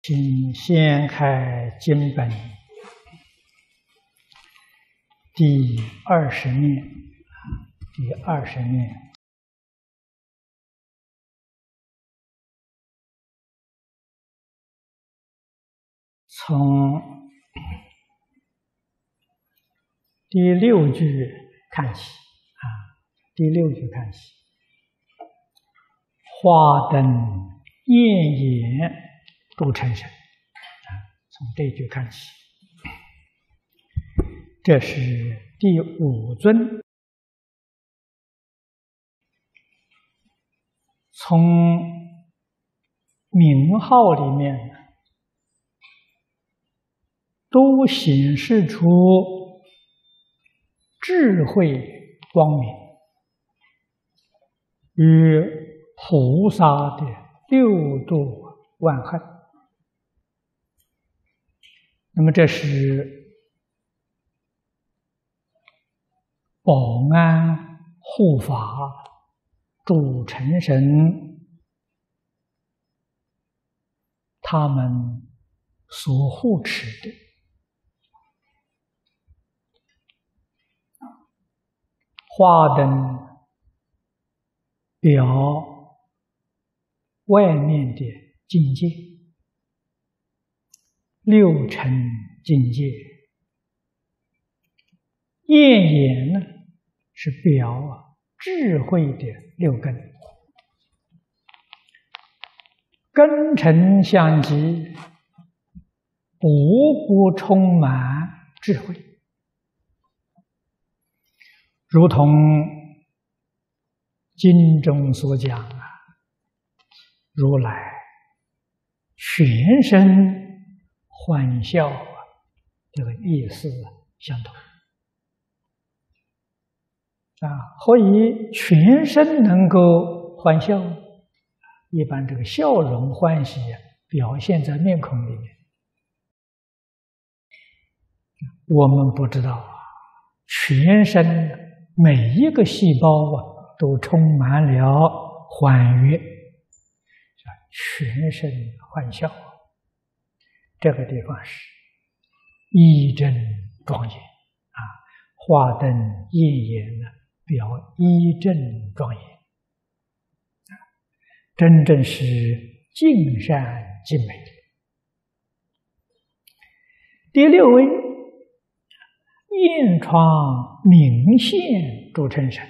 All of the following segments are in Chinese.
请先开经本第20面，第20面。从第6句看起，第6句看起，花灯焰眼度尘身，从这句看起，这是第5尊。从名号里面都显示出智慧光明与菩萨的六度万恨。那么这是保安护法主尘神他们所护持的。花灯表外面的境界，六尘境界；焰眼呢，是表智慧的六根，根尘相继，无不充满智慧。如同经中所讲如来全身欢笑这个意思相同何以全身能够欢笑？一般这个笑容欢喜表现在面孔里面，我们不知道全身每一个细胞都充满了欢悦，全身欢笑，这个地方是一真庄严花灯焰眼表一真庄严，真正是尽善尽美。第6位焰窗明现诸尘身，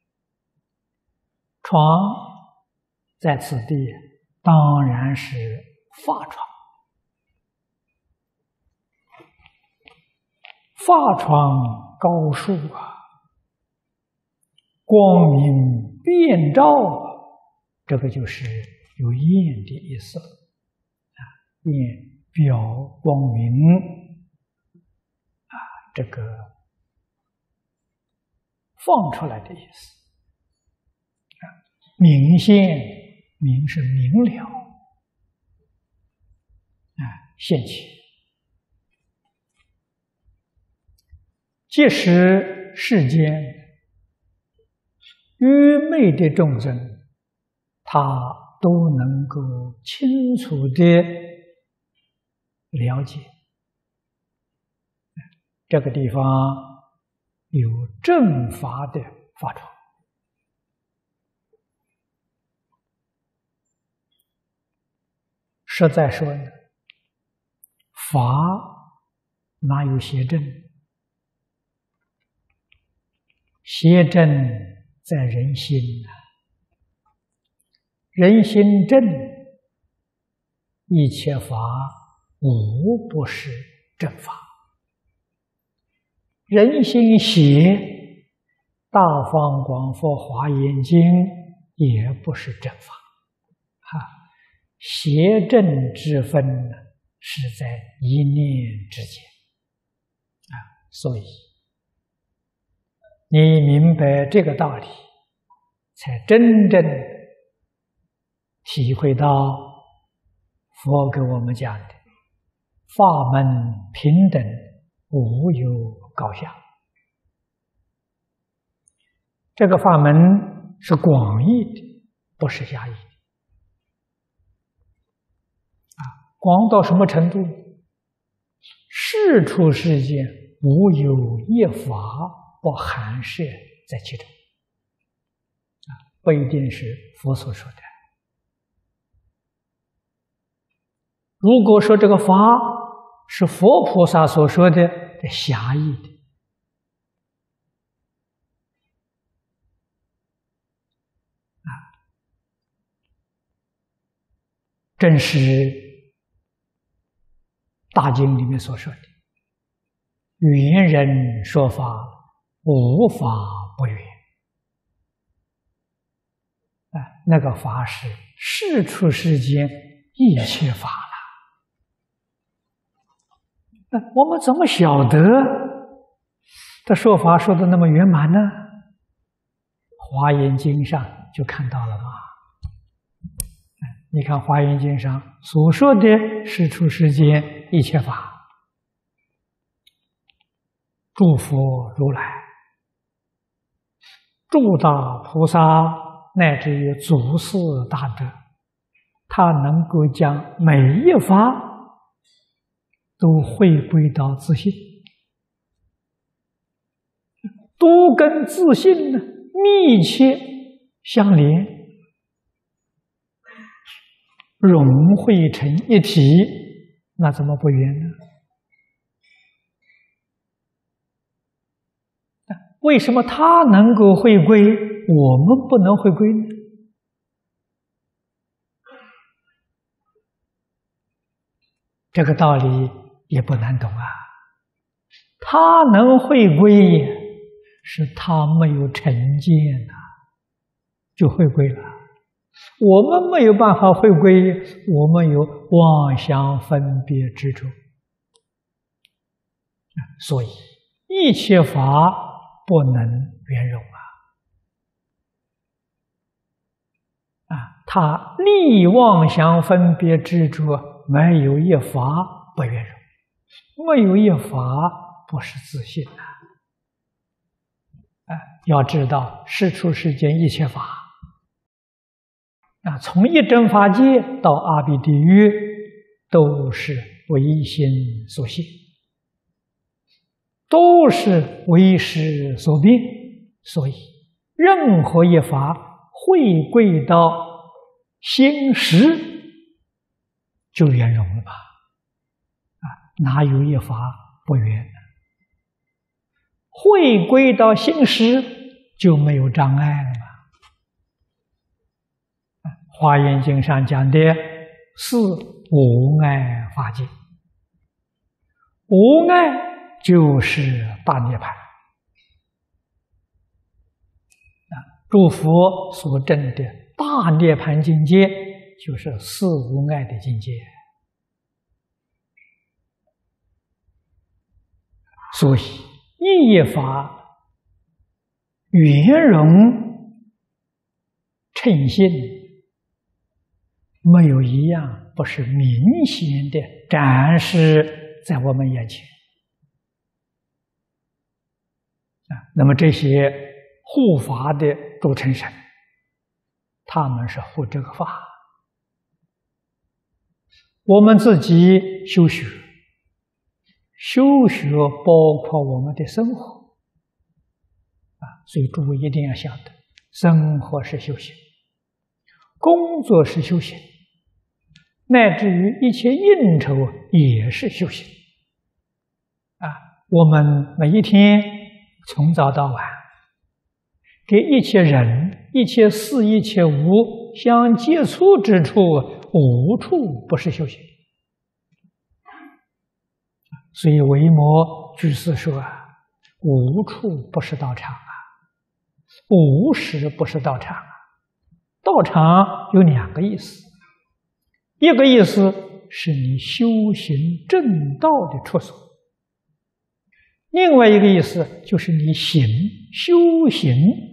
窗在此地当然是法窗，法窗高树光明遍照这个就是有焰的意思焰表光明这个放出来的意思明现，明是明了现起，即使世间愚昧的众生，他都能够清楚地了解。这个地方有正法的法窗，实在说呢，法哪有邪正？邪正在人心人心正，一切法无不是正法。人心邪，大方广佛华严经也不是正法邪正之分是在一念之间所以你明白这个道理，才真正体会到佛给我们讲的法门平等，无有高下。这个法门是广义的，不是狭义的广到什么程度？世出世间无有一法不含摄在其中。不一定是佛所说的。如果说这个法是佛菩萨所说的，狭义的，正是大经里面所说的“圆人说法，无法不圆”。那个法是世出世间一切法了。我们怎么晓得这说法说的那么圆满呢？华严经上就看到了吗？你看华严经上所说的世出世间一切法，诸佛如来、诸大菩萨乃至于祖师大德，他能够将每一法都回归到自信，都跟自信呢密切相连，融汇成一体，那怎么不圆呢？为什么他能够回归，我们不能回归呢？这个道理也不难懂啊。他能回归，是他没有成见呐，就回归了。我们没有办法回归，我们有妄想分别执着，所以一切法不能圆融他立妄想分别执着，没有一法不圆融，没有一法不是自信要知道世出世间一切法从一真法界到阿鼻地狱，都是唯心所现，都是唯识所变，所以任何一法回归到心识，就圆融了吧？哪有一法不圆呢？回归到心识，就没有障碍了嘛。华严经上讲的是无碍法界，无碍就是大涅槃。诸佛所证的大涅槃境界，就是四无碍的境界。所以一业法圆融称性，没有一样不是明显的展示在我们眼前那么这些护法的诸成神，他们是护这个法。我们自己修学，修学包括我们的生活所以诸位一定要晓得，生活是修行，工作是修行，乃至于一切应酬也是修行我们每一天从早到晚，给一切人、一切事、一切物相接触之处，无处不是修行。所以维摩居士说无处不是道场无时不是道场道场有两个意思，一个意思是你修行正道的处所，另外一个意思就是你修行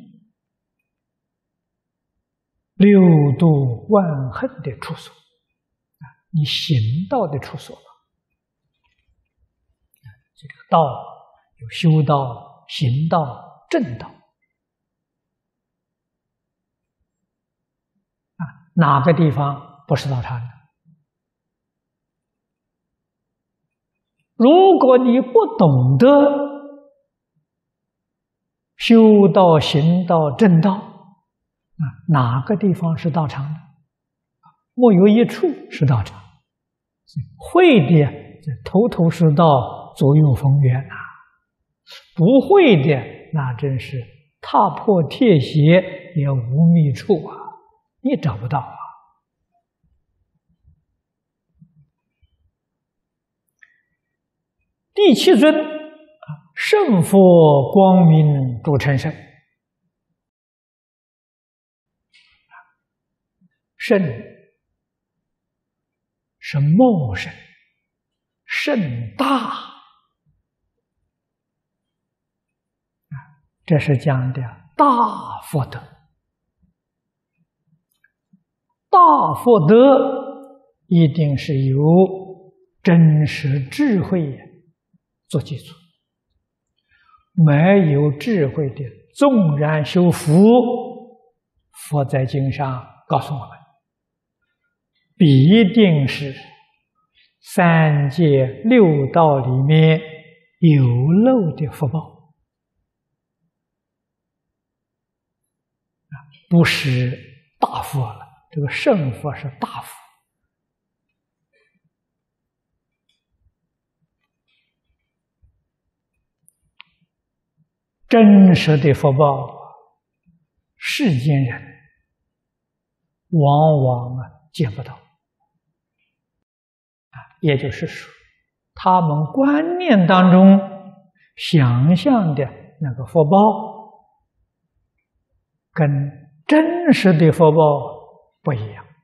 六度万恨的处所你行道的处所这个道有修道、行道、正道哪个地方不是道场呢？ 如果你不懂得修道、行道、正道，哪个地方是道场呢？没有一处是道场。会的头头是道，左右逢源啊；不会的，那真是踏破铁鞋也无觅处啊，你找不到啊。第七尊，圣佛光明诸成圣。圣是茂盛、盛大，这是讲的大福德。大福德一定是由真实智慧做基础，没有智慧的，纵然修福，佛在经上告诉我们，必定是三界六道里面有漏的福报，不是大福了。这个圣福是大福。真实的福报，世间人往往见不到。也就是说，他们观念当中想象的那个福报，跟真实的福报不一样，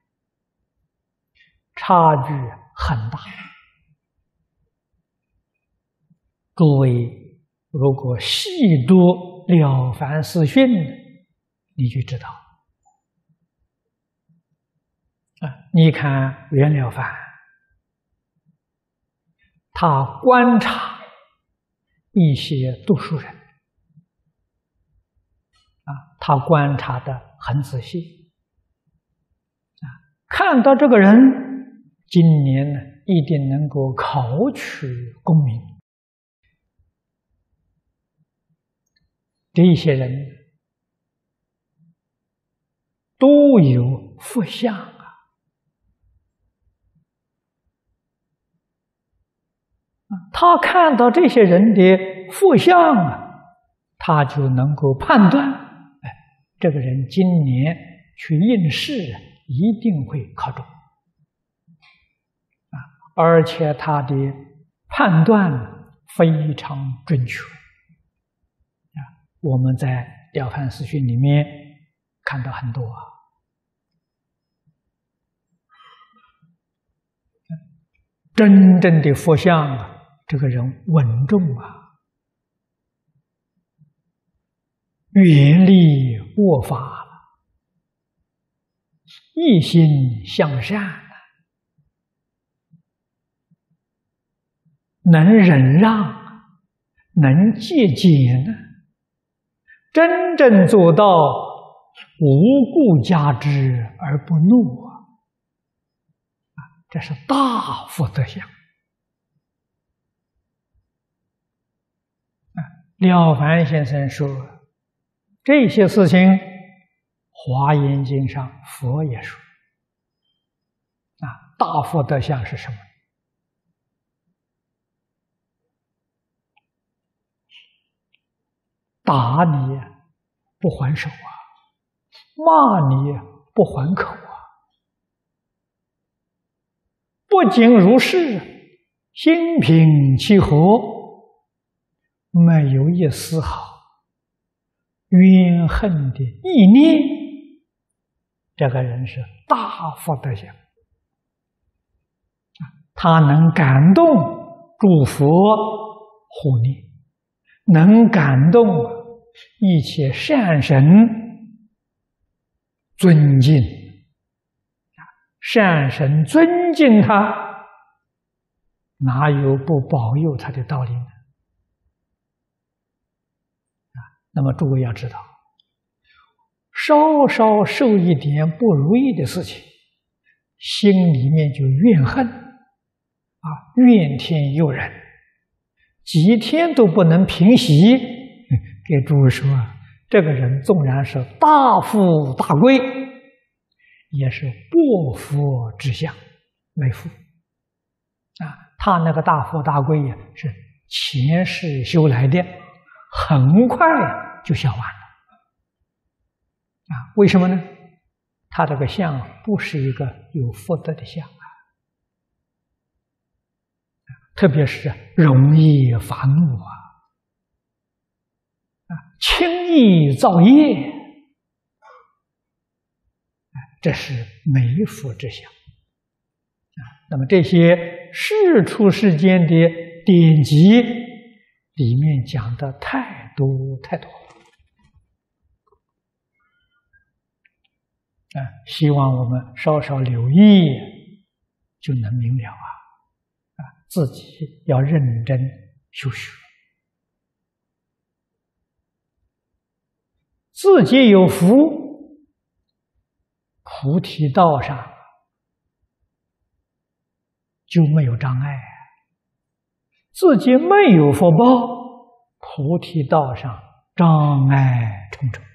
差距很大。各位如果细读《了凡四训》，你就知道。你看袁了凡，他观察一些读书人，他观察得很仔细，看到这个人今年呢一定能够考取功名，这些人都有福相啊。他看到这些人的福相啊，他就能够判断，这个人今年去应试一定会考中，而且他的判断非常准确。我们在《了凡四训》里面看到很多真正的福相这个人稳重远离恶法，一心向善，能忍让，能戒俭，真正做到无故加之而不怒这是大福德相。了凡先生说，这些事情《华严经》上佛也说。大福德相是什么？打你不还手骂你不还口不仅如是，心平气和，没有一丝毫怨恨的意念，这个人是大福德相。他能感动诸佛护念，能感动一切善神尊敬，善神尊敬他，哪有不保佑他的道理呢？那么诸位要知道，稍稍受一点不如意的事情，心里面就怨恨怨天尤人， 几天都不能平息，给诸位说，这个人纵然是大富大贵，也是薄福之相，没福他那个大富大贵呀，是前世修来的，很快就消完了为什么呢？他这个相不是一个有福德的相特别是容易发怒轻易造业这是没福之相那么这些世出世间的典籍里面讲的太多太多希望我们稍稍留意就能明了自己要认真修学，自己有福，菩提道上就没有障碍自己没有福报，菩提道上障碍重重。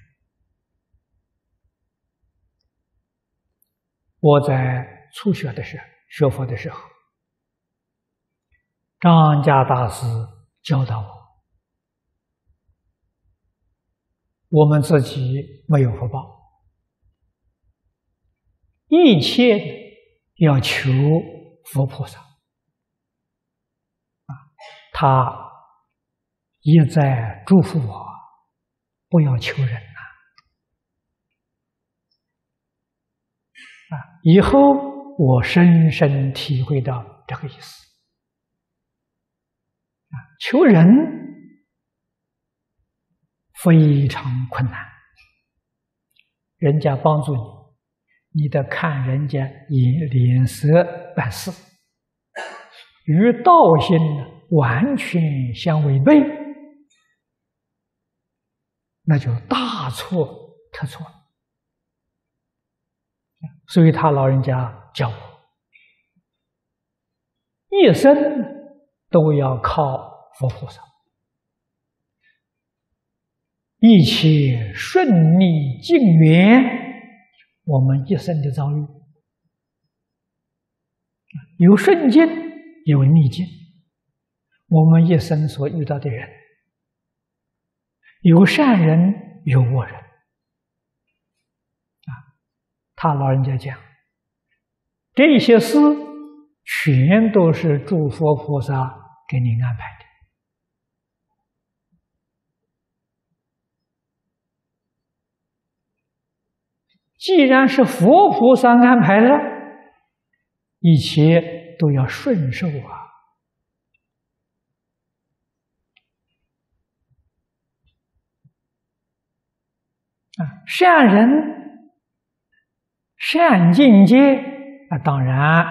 我在初学的时候，学佛的时候，张家大师教导我们自己没有福报，一切要求佛菩萨他一再嘱咐我不要求人以后我深深体会到这个意思求人非常困难，人家帮助你，你得看人家脸色办事，与道心完全相违背，那就大错特错了。所以他老人家教我，一生都要靠佛菩萨，一切顺利境缘，我们一生的遭遇，有顺境，有逆境，我们一生所遇到的人，有善人，有恶人。他老人家讲，这些事全都是诸佛菩萨给你安排的。既然是佛菩萨安排的，一切都要顺受善人善境界当然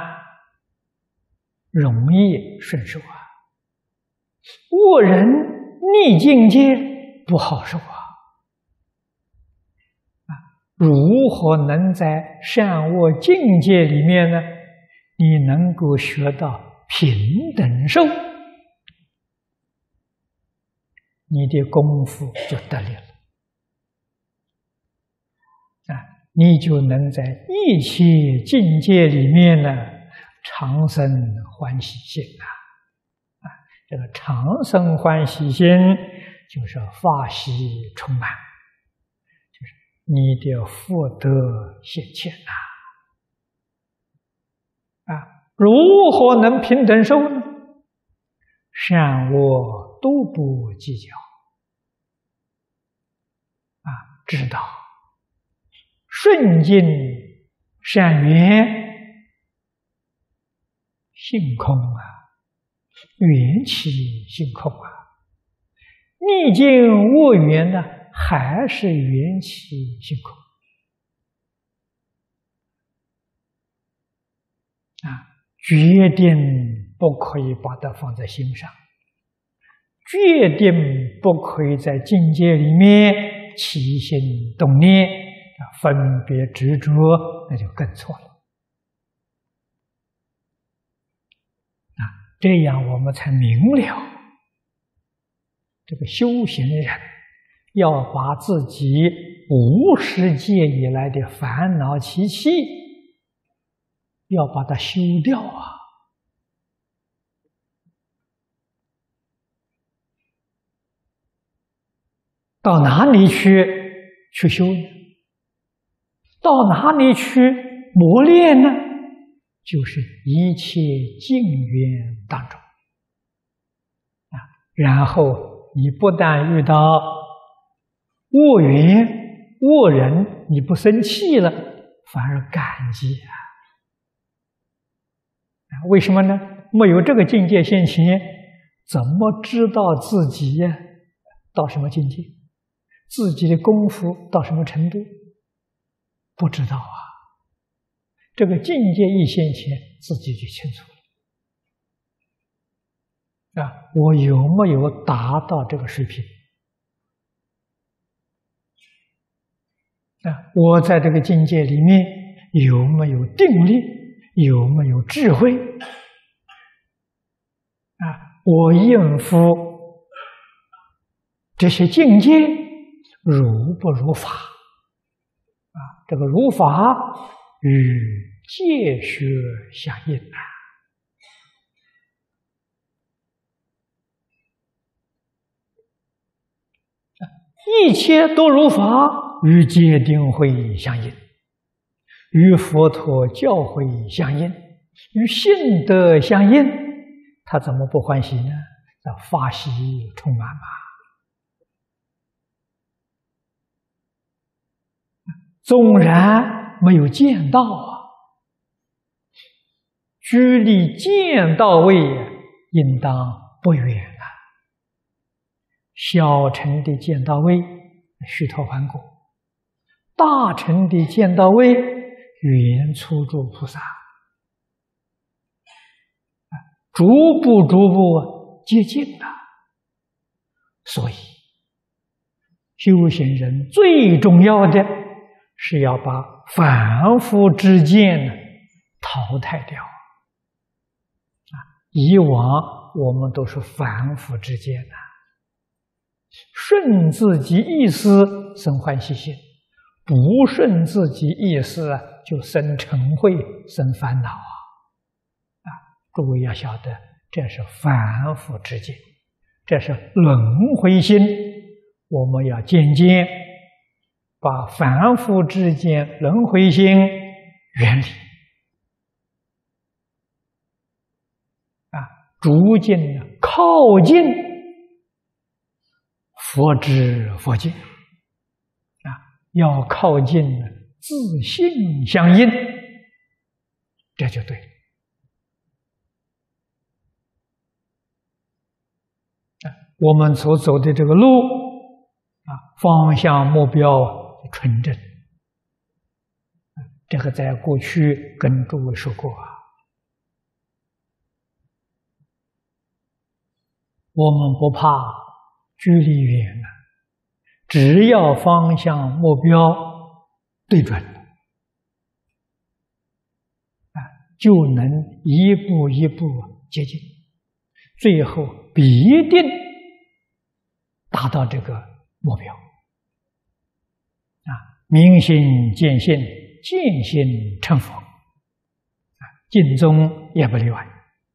容易顺受恶人逆境界不好受如何能在善恶境界里面呢？你能够学到平等受，你的功夫就得力了你就能在一切境界里面呢常生欢喜心这个常生欢喜心就是法喜充满，就是你的福德显现如何能平等受呢？善恶都不计较知道顺境善缘性空缘起性空逆境恶缘呢还是缘起性空决定不可以把它放在心上，决定不可以在境界里面起心动念分别执着，那就更错了这样我们才明了这个修行人要把自己无始劫以来的烦恼习气，要把它修掉啊！到哪里去修呢？到哪里去磨练呢？就是一切境缘当中啊。然后你不但遇到恶缘恶人，你不生气了，反而感激啊！为什么呢？没有这个境界现前，怎么知道自己到什么境界？自己的功夫到什么程度？不知道啊！这个境界一现前，自己就清楚了啊！我有没有达到这个水平？啊，我在这个境界里面有没有定力？有没有智慧？啊，我应付这些境界如不如法？啊，这个如法与戒学相应啊！一切都如法，与戒定慧相应，与佛陀教诲相应，与信德相应，他怎么不欢喜呢？法喜充满嘛！纵然没有见到啊，距离见到位应当不远啊。小乘的见到位，须陀洹果；大乘的见到位，圆初住菩萨。逐步接近了。所以，修行人最重要的是要把凡夫之见淘汰掉。以往我们都是凡夫之见呐，顺自己意思生欢喜心，不顺自己意思就生嗔恚、生烦恼啊！诸位要晓得，这是凡夫之见，这是轮回心。我们要渐渐把凡夫之见、轮回心远离逐渐靠近佛知佛见要靠近自性相应，这就对了。我们所走的这个路方向目标纯正，这个在过去跟诸位说过我们不怕距离远只要方向目标对准就能一步一步接近，最后必定达到这个目标明心见性，见性成佛尽宗也不例外。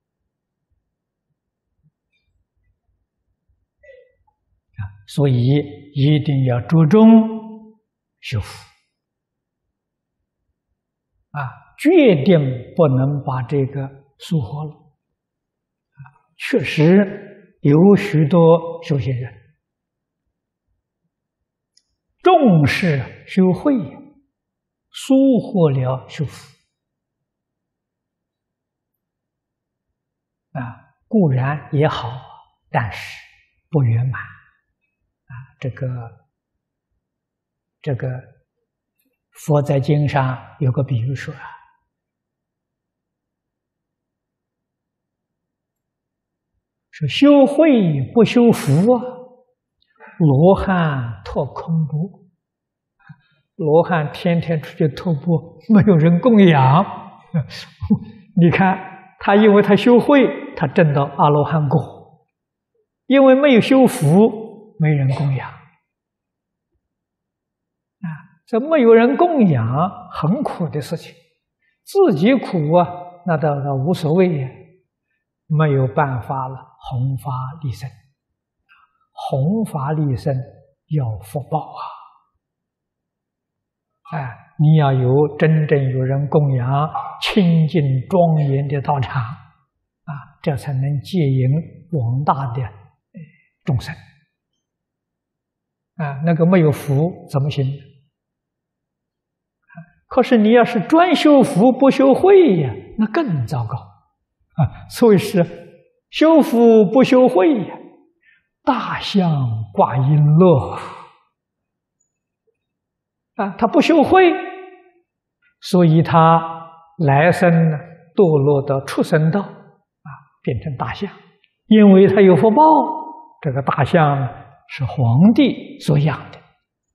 所以一定要着重修福决定不能把这个疏忽了确实有许多修行人重视修慧，疏忽了修福固然也好，但是不圆满这个佛在经上有个比喻说说修慧不修福罗汉托空钵，罗汉天天出去托钵，没有人供养你看他因为他修慧，他证到阿罗汉果因为没有修福，没人供养啊，这没有人供养，很苦的事情。自己苦啊，那倒无所谓呀，没有办法了，弘法利生，弘法利生要福报啊！你要有真正有人供养，清净庄严的道场啊，这才能接引广大的众生啊。那个没有福怎么行？可是你要是专修福不修慧呀，那更糟糕啊！所以是修福不修慧呀，大象挂璎珞啊！他不修慧，所以他来生呢堕落到畜生道啊，变成大象。因为他有福报，这个大象是皇帝所养的。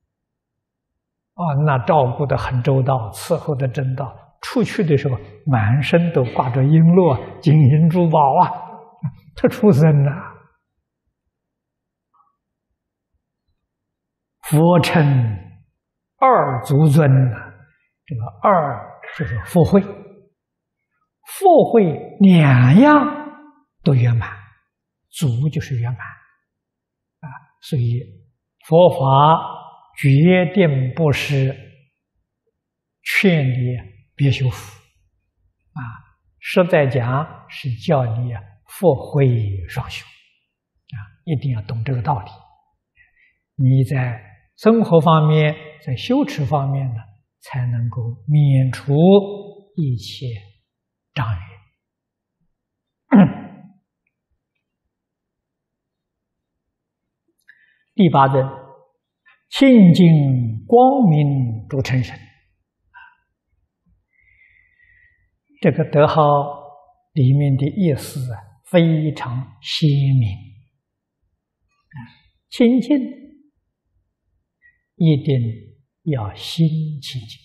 那照顾得很周到，伺候得真到，出去的时候满身都挂着璎珞、金银珠宝啊，这畜生啊！佛称二足尊啊，这个二就是福慧，福慧两样都圆满，足就是圆满啊，所以佛法决定不是劝你别修福啊，实在讲是叫你福慧双修啊，一定要懂这个道理。你在生活方面，在修持方面呢，才能够免除一切障碍。第八尊，清净光明诸尘神，这个德号里面的意思非常鲜明。清净一定要心清净，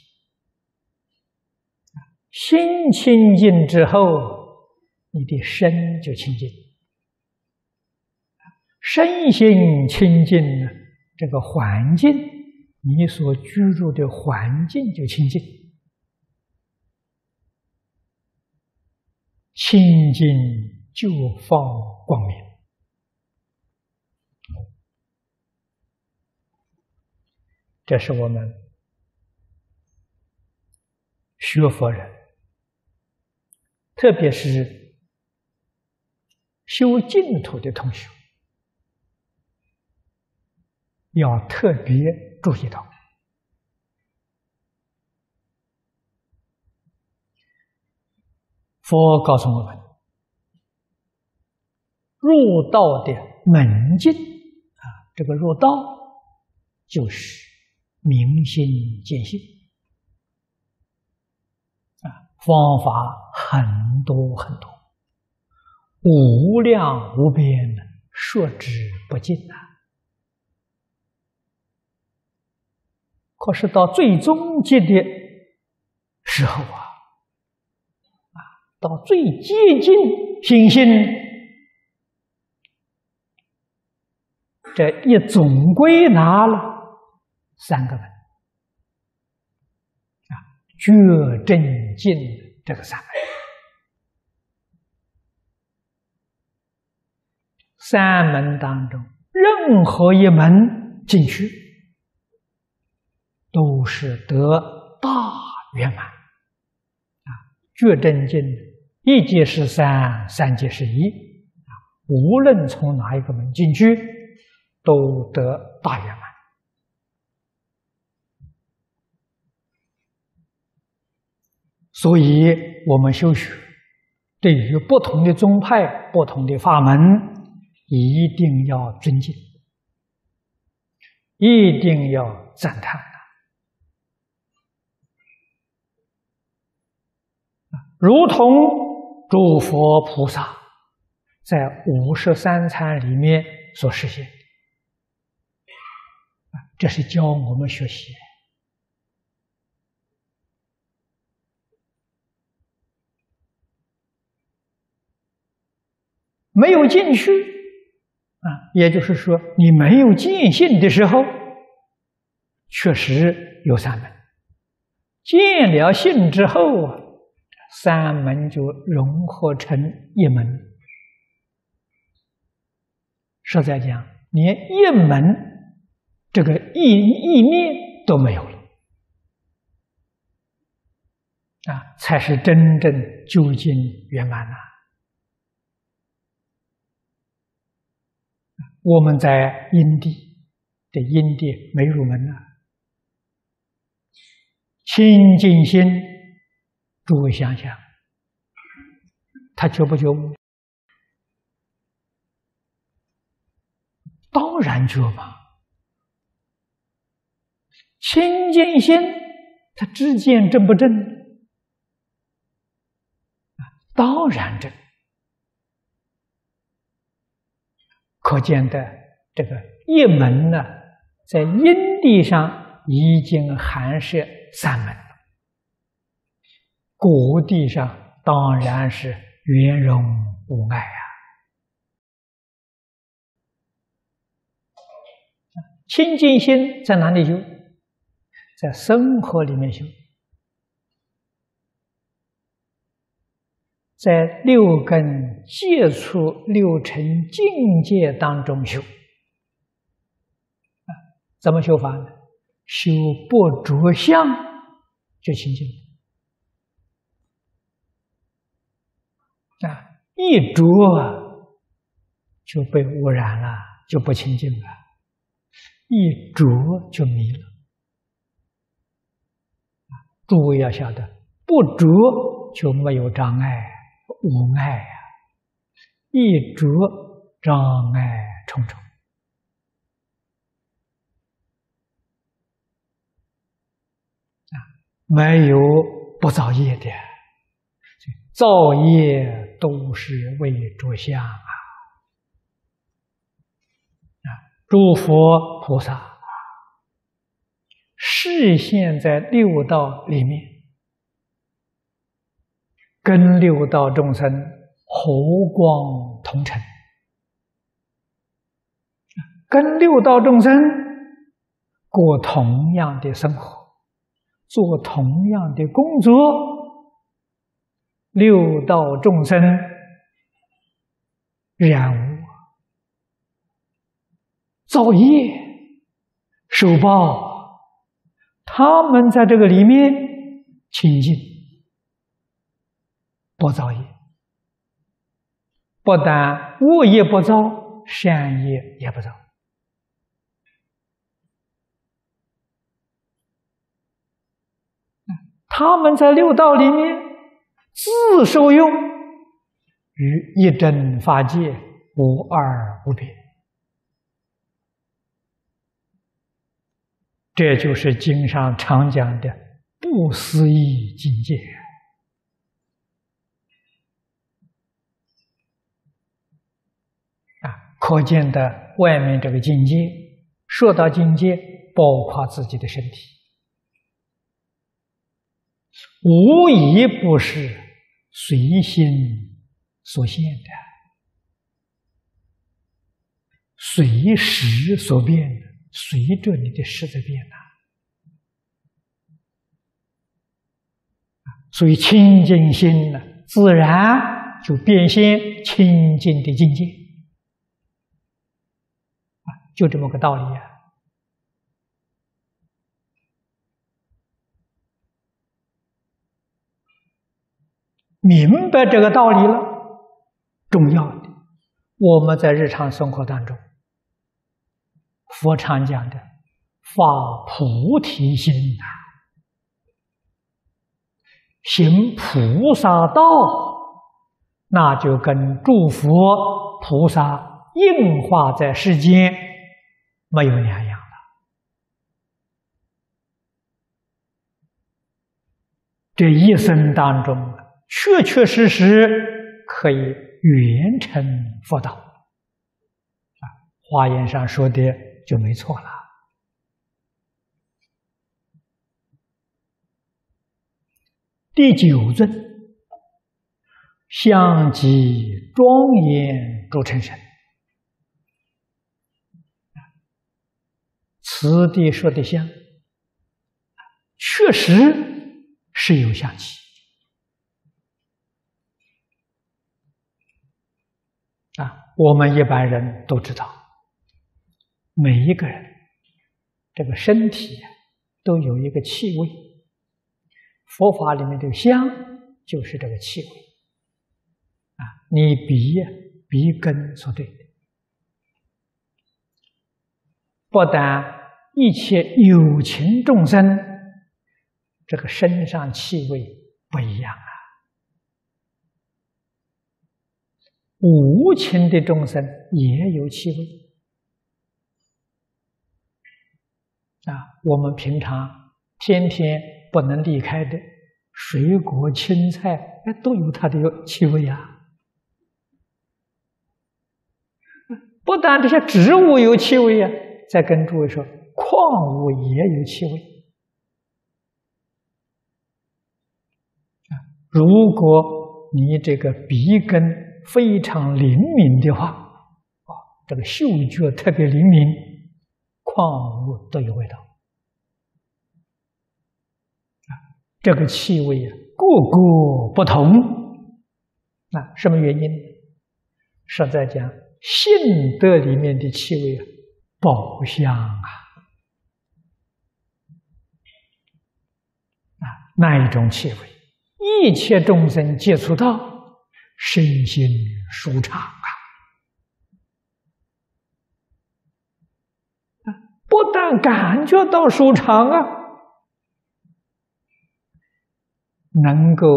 心清净之后，你的身就清净，身心清净呢，这个环境，你所居住的环境就清净，清净就放光明。这是我们学佛人，特别是修净土的同学，要特别注意到。佛告诉我们，入道的门径这个入道就是明心见性方法很多很多，无量无边，说之不尽可是到最终极的时候到最接近心性，这一总归拿了三个门觉正净这个三门，三门当中任何一门进去，都是得大圆满觉正净一即是三，三即是一无论从哪一个门进去，都得大圆满。所以我们修学对于不同的宗派、不同的法门，一定要尊敬，一定要赞叹如同诸佛菩萨在53参里面所实现，这是教我们学习。没有进去， 也就是说，你没有见性的时候，确实有三门；见了性之后啊，三门就融合成一门。实在讲，连一门这个意念都没有了，才是真正究竟圆满呐。我们在因地的因地没入门呐，清净心，诸位想想，他觉不觉悟？当然觉嘛。清净心，他知见正不正？当然正。可见的这个一门呢，在因地上已经含摄三门了，果地上当然是圆融无碍啊。清净心在哪里修？在生活里面修，在六根接触六尘境界当中修。怎么修法呢？修不着相就清净。一着就被污染了，就不清净了；一着就迷了。诸位要晓得，不着就没有障碍，无碍啊；一着障碍重重。没有不造业的，造业都是为着相啊！诸佛菩萨示现在六道里面，跟六道众生和光同尘，跟六道众生过同样的生活，做同样的工作，六道众生染污、造业、受报，他们在这个里面清净，不造业，不但恶业不造，善业也不造。他们在六道里面自受用，与一真法界无二无别。这就是经上常讲的不思议境界。可见的外面这个境界，说到境界，包括自己的身体，无一不是随心所现的，随时所变的，随着你的时在变的。所以清净心呢，自然就变现清净的境界，就这么个道理啊。明白这个道理了，重要的，我们在日常生活当中，佛常讲的发菩提心啊，行菩萨道，那就跟诸佛菩萨应化在世间没有两样了。这一生当中，确确实实可以圆成佛道。华严上说的就没错了。第九尊，相继庄严诸尘神， 此地说的香，确实是有香气我们一般人都知道，每一个人这个身体都有一个气味，佛法里面这个香就是这个气味你鼻根所对的，不但一切有情众生这个身上气味不一样无情的众生也有气味我们平常天天不能离开的水果青菜都有它的气味不但这些植物有气味再跟诸位说，矿物也有气味如果你这个鼻根非常灵敏的话这个嗅觉特别灵敏，矿物都有味道这个气味个个不同什么原因？实在讲性德里面的气味宝香那一种气味一切众生接触到身心舒畅不但感觉到舒畅能够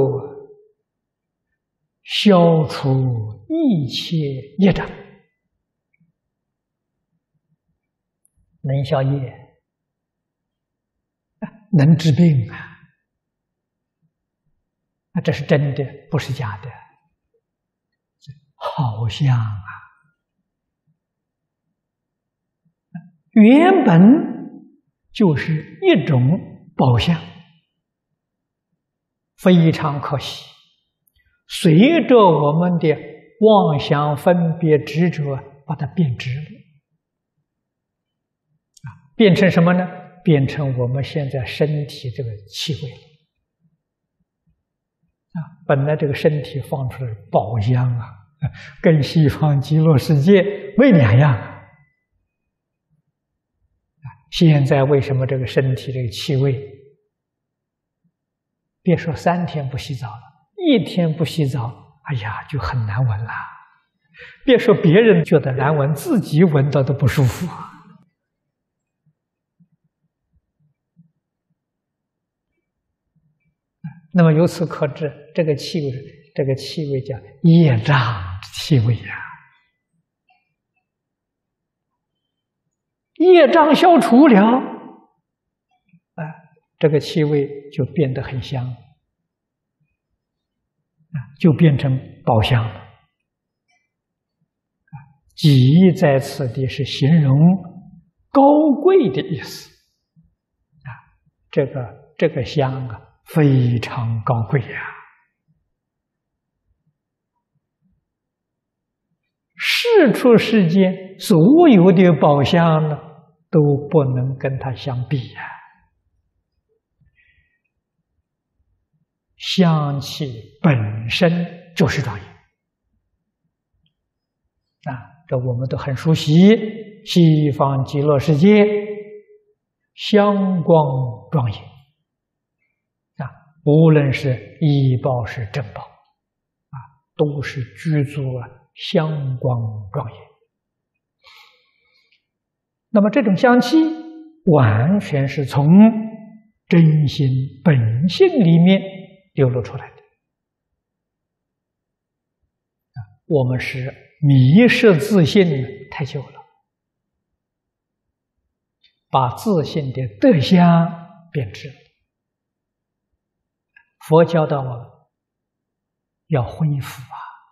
消除一切业障，能消业，能治病这是真的，不是假的，好香原本就是一种宝相，非常可惜，随着我们的妄想分别执着把它变质了变成什么呢？变成我们现在身体这个气味本来这个身体放出来宝香跟西方极乐世界没两样现在为什么这个身体这个气味，别说3天不洗澡了，1天不洗澡，哎呀，就很难闻了。别说别人觉得难闻，自己闻到都不舒服那么由此可知，这个气味叫业障气味业障消除了这个气味就变得很香就变成宝香了己在此地是形容高贵的意思这个香非常高贵世出世间所有的宝香呢都不能跟它相比香气本身就是庄严这我们都很熟悉，西方极乐世界香光庄严无论是医报是正报都是具足香光庄严。那么这种香气完全是从真心本性里面流露出来的我们是迷失自信太久了，把自信的德香变质了。佛教导我们要恢复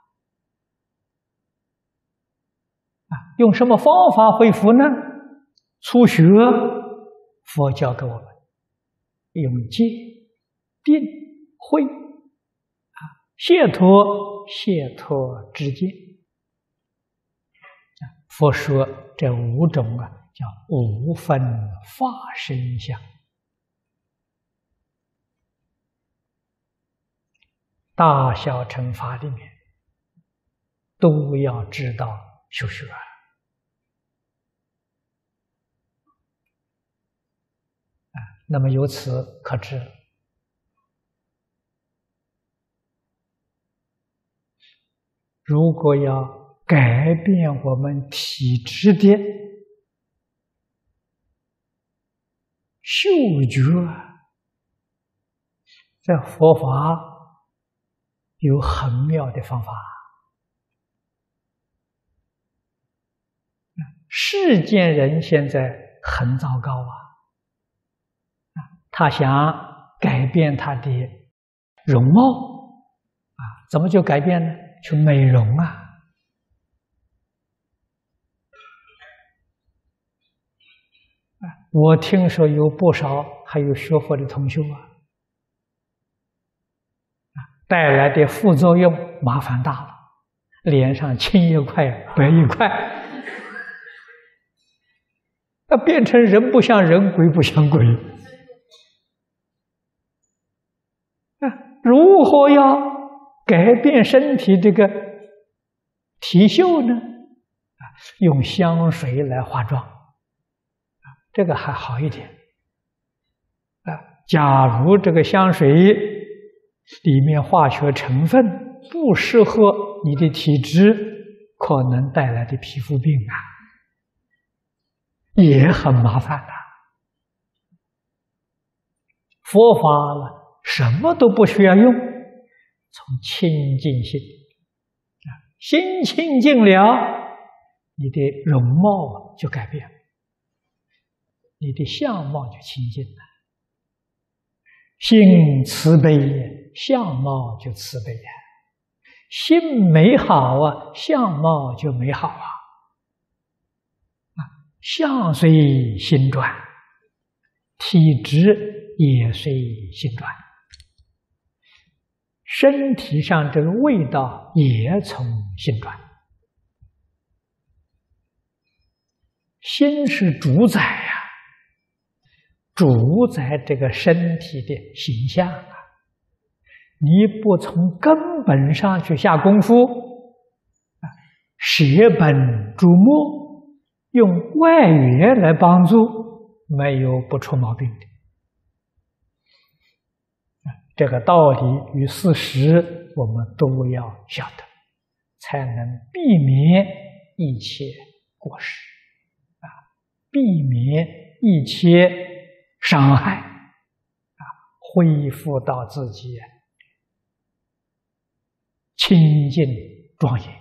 用什么方法恢复呢？初学佛教给我们用戒、定、慧解脱知见佛说这5种叫无分法身相。大小乘法里面都要知道修学啊。那么由此可知，如果要改变我们体质的嗅觉，在佛法有很妙的方法。世间人现在很糟糕啊，他想改变他的容貌啊，怎么就改变呢？去美容啊！我听说有不少还有学佛的同修啊，带来的副作用麻烦大了，脸上青一块白一块，那变成人不像人，鬼不像鬼。如何要改变身体这个体秀呢？用香水来化妆。这个还好一点假如这个香水里面化学成分不适合你的体质，可能带来的皮肤病也很麻烦的。佛法了，什么都不需要用，从清净心心清净了，你的容貌就改变了，你的相貌就清净了。心慈悲，相貌就慈悲呀；心美好相貌就美好相随心转，体质也随心转，身体上这个味道也从心转。心是主宰主宰这个身体的形象你不从根本上去下功夫，舍本逐末，用外援来帮助，没有不出毛病的。这个道理与事实我们都要晓得，才能避免一切过失避免一切伤害恢复到自己清净庄严。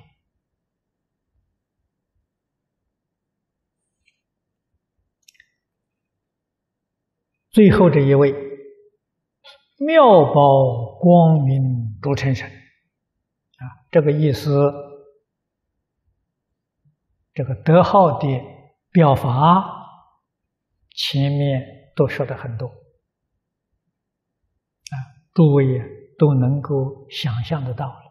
最后这一位妙宝光明诸成神这个意思，这个德号的表法前面都说的很多诸位都能够想象得到了。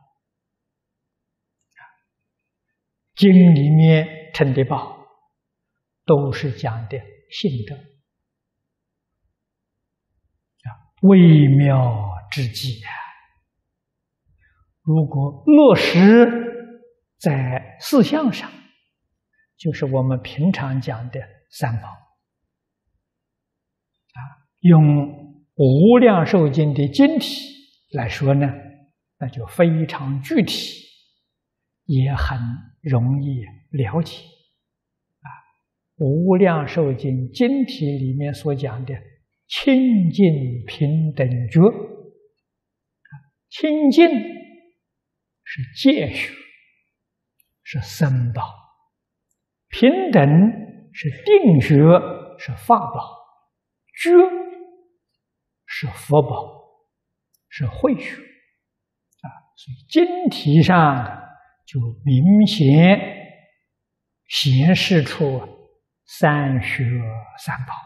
经里面称的宝都是讲的性德微妙之极如果落实在事项上，就是我们平常讲的三宝用无量寿经的经体来说呢，那就非常具体，也很容易了解无量寿经经体里面所讲的清净平等觉，清净是戒学，是僧宝；平等是定学，是法宝；觉是佛宝，是慧学所以经体上就明显显示出三学三宝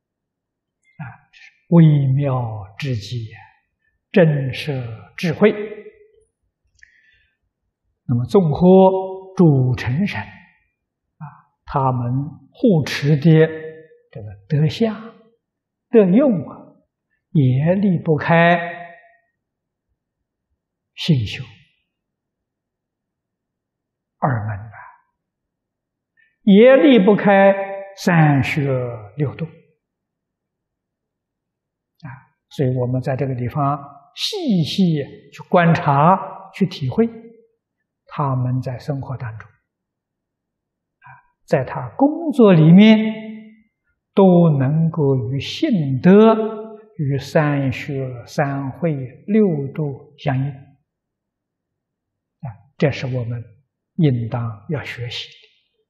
微妙之极，震慑智慧。那么综合诸成神他们护持的这个德相、德用啊，也离不开信修二门啊，也离不开三学六度啊。所以我们在这个地方细细去观察、去体会，他们在生活当中啊，在他工作里面都能够与信德、与三学、三慧、六度相应啊，这是我们应当要学习的。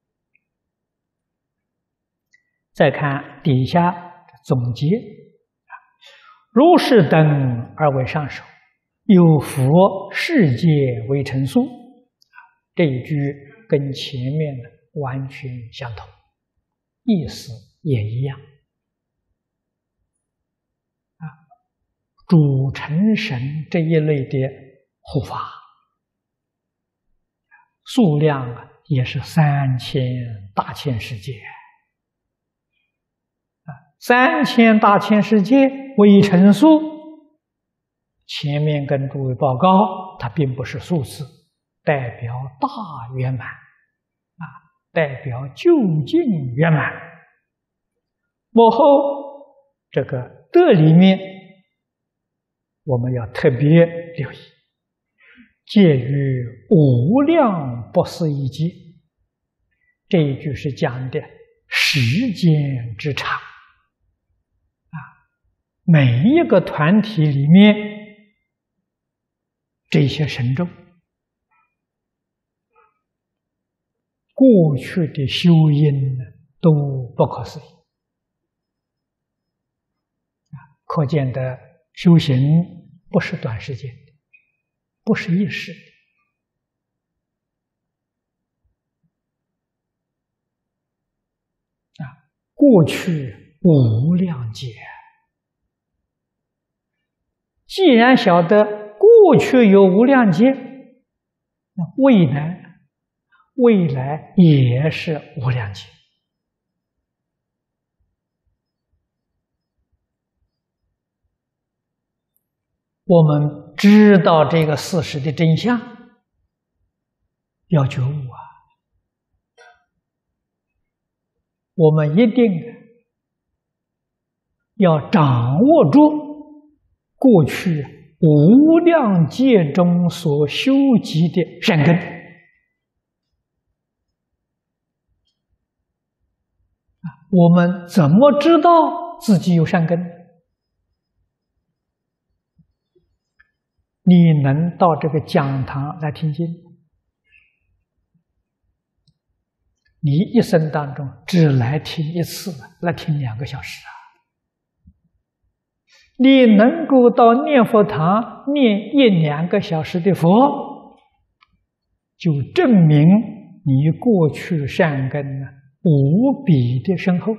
再看底下总结啊，如是等而为上首，有佛世界为成书啊，这一句跟前面的完全相同，意思也一样啊。主成神这一类的护法数量啊，也是3000大千世界，3000大千世界为成数，前面跟诸位报告，它并不是数字，代表大圆满啊，代表究竟圆满。幕后这个德里面，我们要特别留意，介于无量不思议劫，这一句是讲的时间之长啊，每一个团体里面这些神众过去的修因呢，都不可思议啊，可见的修行不是短时间的，不是一时啊，过去无量劫。既然晓得过去有无量劫，那未来也是无量劫。我们知道这个事实的真相，要觉悟啊！我们一定要掌握住过去无量劫中所修集的善根。我们怎么知道自己有善根？你能到这个讲堂来听经，你一生当中只来听一次，来听2个小时啊！你能够到念佛堂念1-2个小时的佛，就证明你过去善根呢无比的深厚。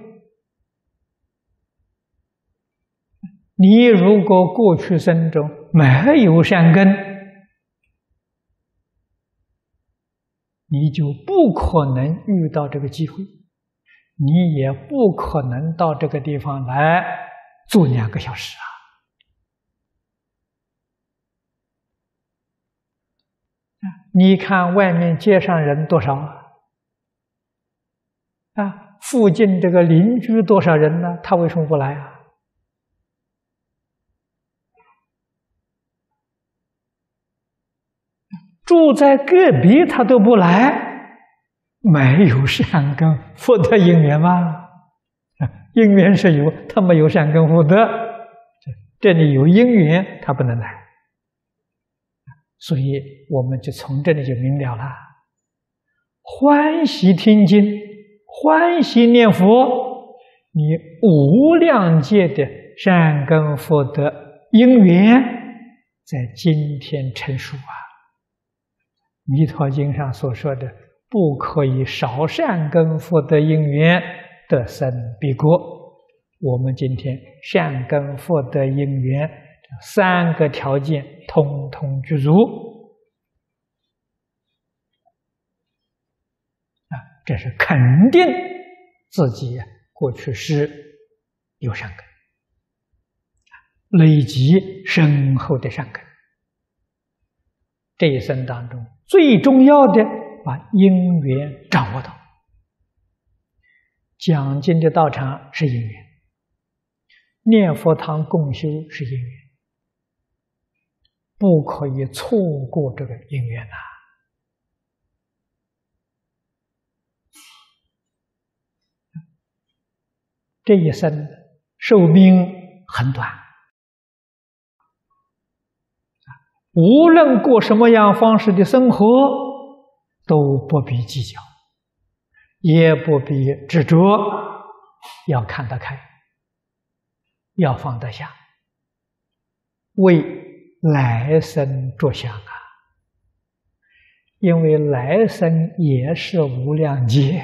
你如果过去生中没有善根，你就不可能遇到这个机会，你也不可能到这个地方来做2个小时啊！你看外面街上人多少啊？附近这个邻居多少人呢？他为什么不来啊？住在隔壁他都不来，没有善根福德因缘吗？因缘是有，他没有善根福德，这里有因缘他不能来，所以我们就从这里就明了了，欢喜听经，欢喜念佛，你无量界的善根福德因缘在今天成熟啊！弥陀经上所说的，不可以少善根福德因缘得生彼国。我们今天善根福德因缘3个条件通通具足这是肯定自己过去是有善根，累积深厚的善根。这一生当中最重要的，把因缘掌握到。讲经的道场是因缘，念佛堂共修是因缘，不可以错过这个因缘呐。这一生寿命很短，无论过什么样方式的生活，都不必计较，也不必执着，要看得开，要放得下，为来生着想啊！因为来生也是无量劫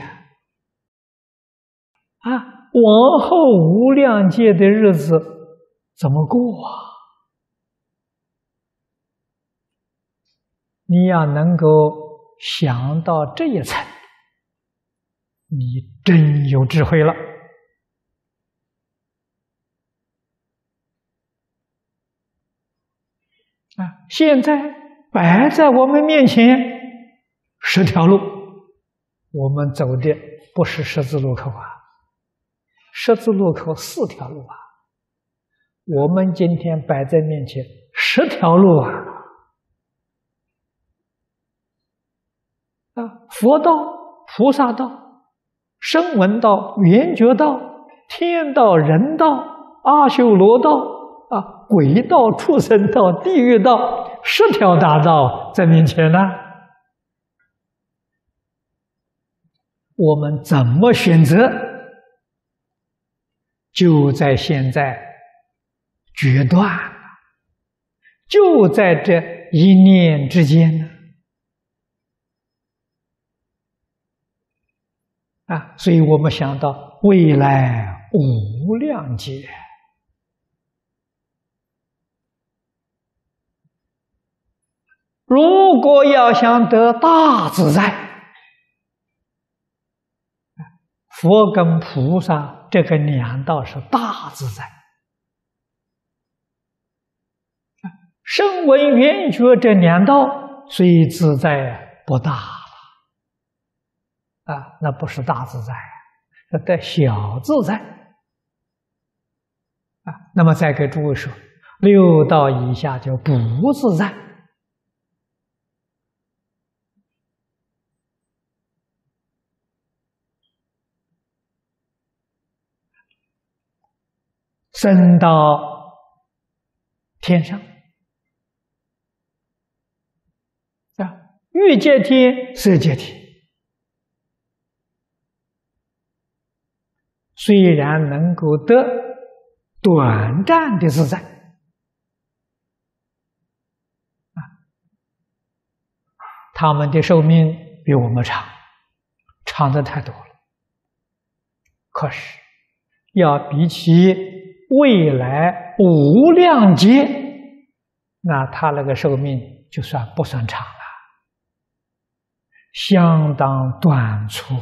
啊，往后无量劫的日子怎么过啊？你要能够想到这一层，你真有智慧了。现在摆在我们面前10条路，我们走的不是十字路口啊，十字路口4条路啊，我们今天摆在面前10条路啊！佛道、菩萨道、声闻道、缘觉道、天道、人道、阿修罗道鬼道、畜生道、地狱道，10条大道在面前呢。我们怎么选择？就在现在决断，就在这一念之间呢。所以我们想到未来无量劫。如果要想得大自在，佛跟菩萨这个2道是大自在，声闻缘觉这2道虽自在不大了，那不是大自在，那得小自在那么再给诸位说，6道以下就不自在。升到天上欲界天、色界天，虽然能够得短暂的自在他们的寿命比我们长的太多了，可是要比起未来无量劫，那他那个寿命就不算长了，相当短促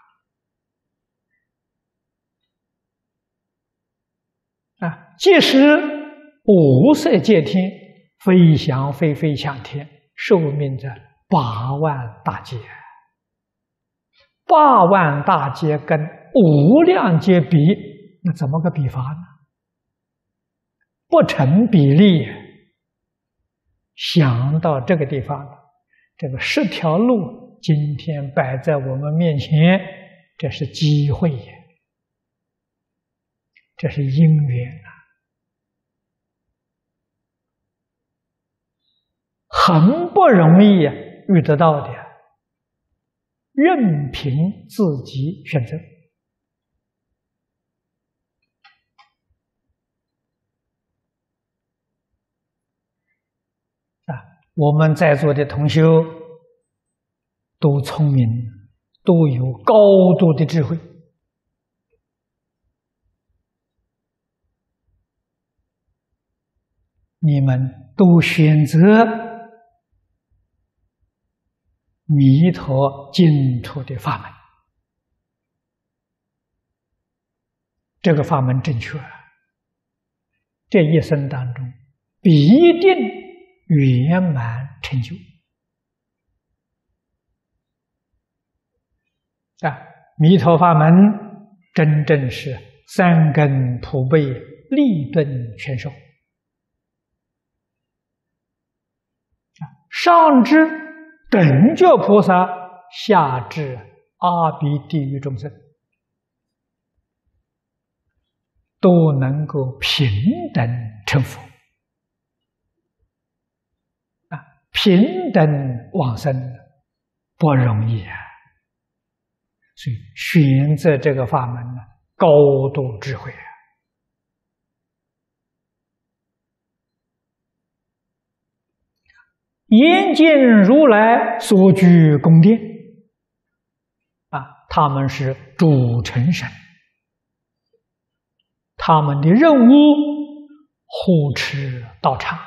即使无色界天飞翔飞向天，寿命在8万大劫，8万大劫跟无量劫比，那怎么个比法呢？不成比例。想到这个地方，这个10条路今天摆在我们面前，这是机会也，这是因缘很不容易遇得到的，任凭自己选择。我们在座的同修都聪明，都有高度的智慧。你们都选择弥陀净土的法门这个法门正确，这一生当中必定圆满成就。弥陀法门真正是三根普被，利顿全收。上至等觉菩萨，下至阿鼻地狱众生，都能够平等成佛，平等往生不容易啊！所以选择这个法门呢，高度智慧啊！严禁如来所居宫殿他们是主成神，他们的任务护持道场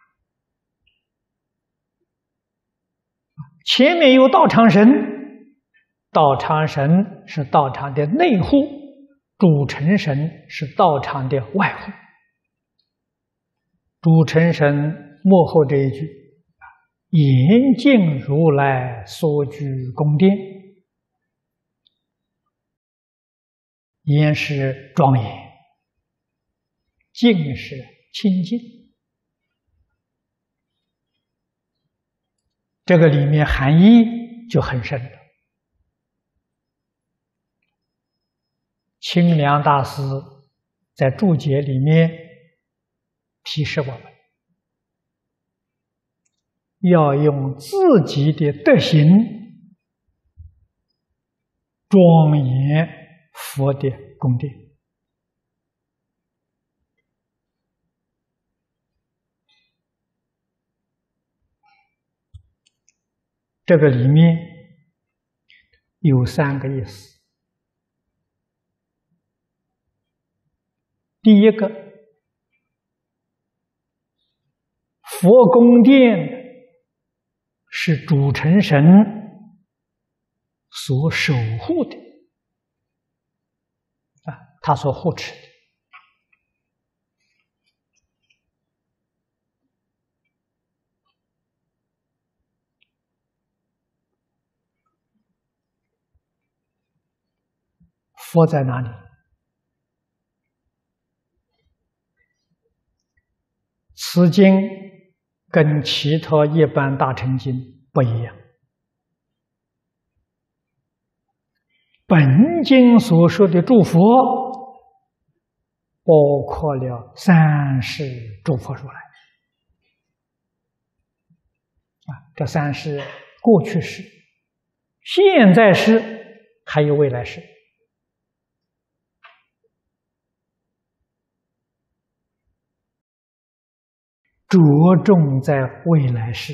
前面有道场神，道场神是道场的内护，主成神是道场的外护。主成神幕后这一句严禁如来所居宫殿，严是庄严，净是清净。这个里面含义就很深了。清凉大师在注解里面提示我们，要用自己的德行庄严佛的宫殿。这个里面有三个意思。第一个，佛宫殿是主成神所守护的他所护持的。佛在哪里？此经跟其他一般大乘经不一样。本经所说的诸佛，包括了三世诸佛如来。这三世过去世、现在世，还有未来世。着重在未来世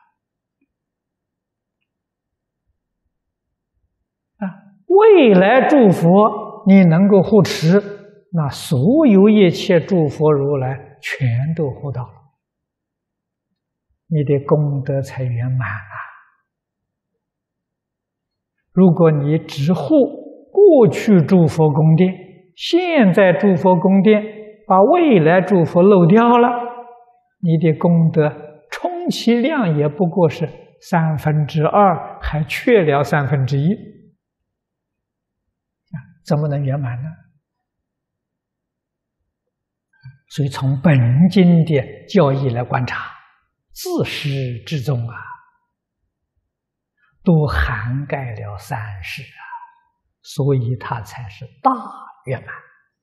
未来诸佛你能够护持，那所有一切诸佛如来全都护到了，你的功德才圆满如果你只护过去诸佛宫殿，现在诸佛宫殿，把未来诸佛漏掉了，你的功德充其量也不过是2/3，还缺了1/3，怎么能圆满呢？所以从本经的教义来观察，自始至终都涵盖了三世所以它才是大圆满。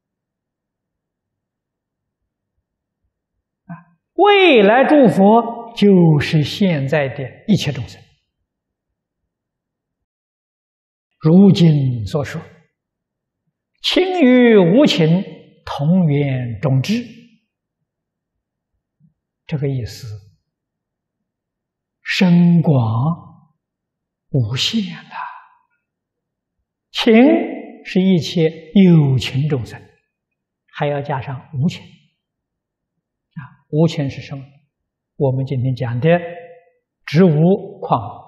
未来诸佛就是现在的一切众生。如今所说，情与无情同源种智，这个意思深广无限的。情是一切有情众生，还要加上无情。无情是什么？我们今天讲的植物、矿物。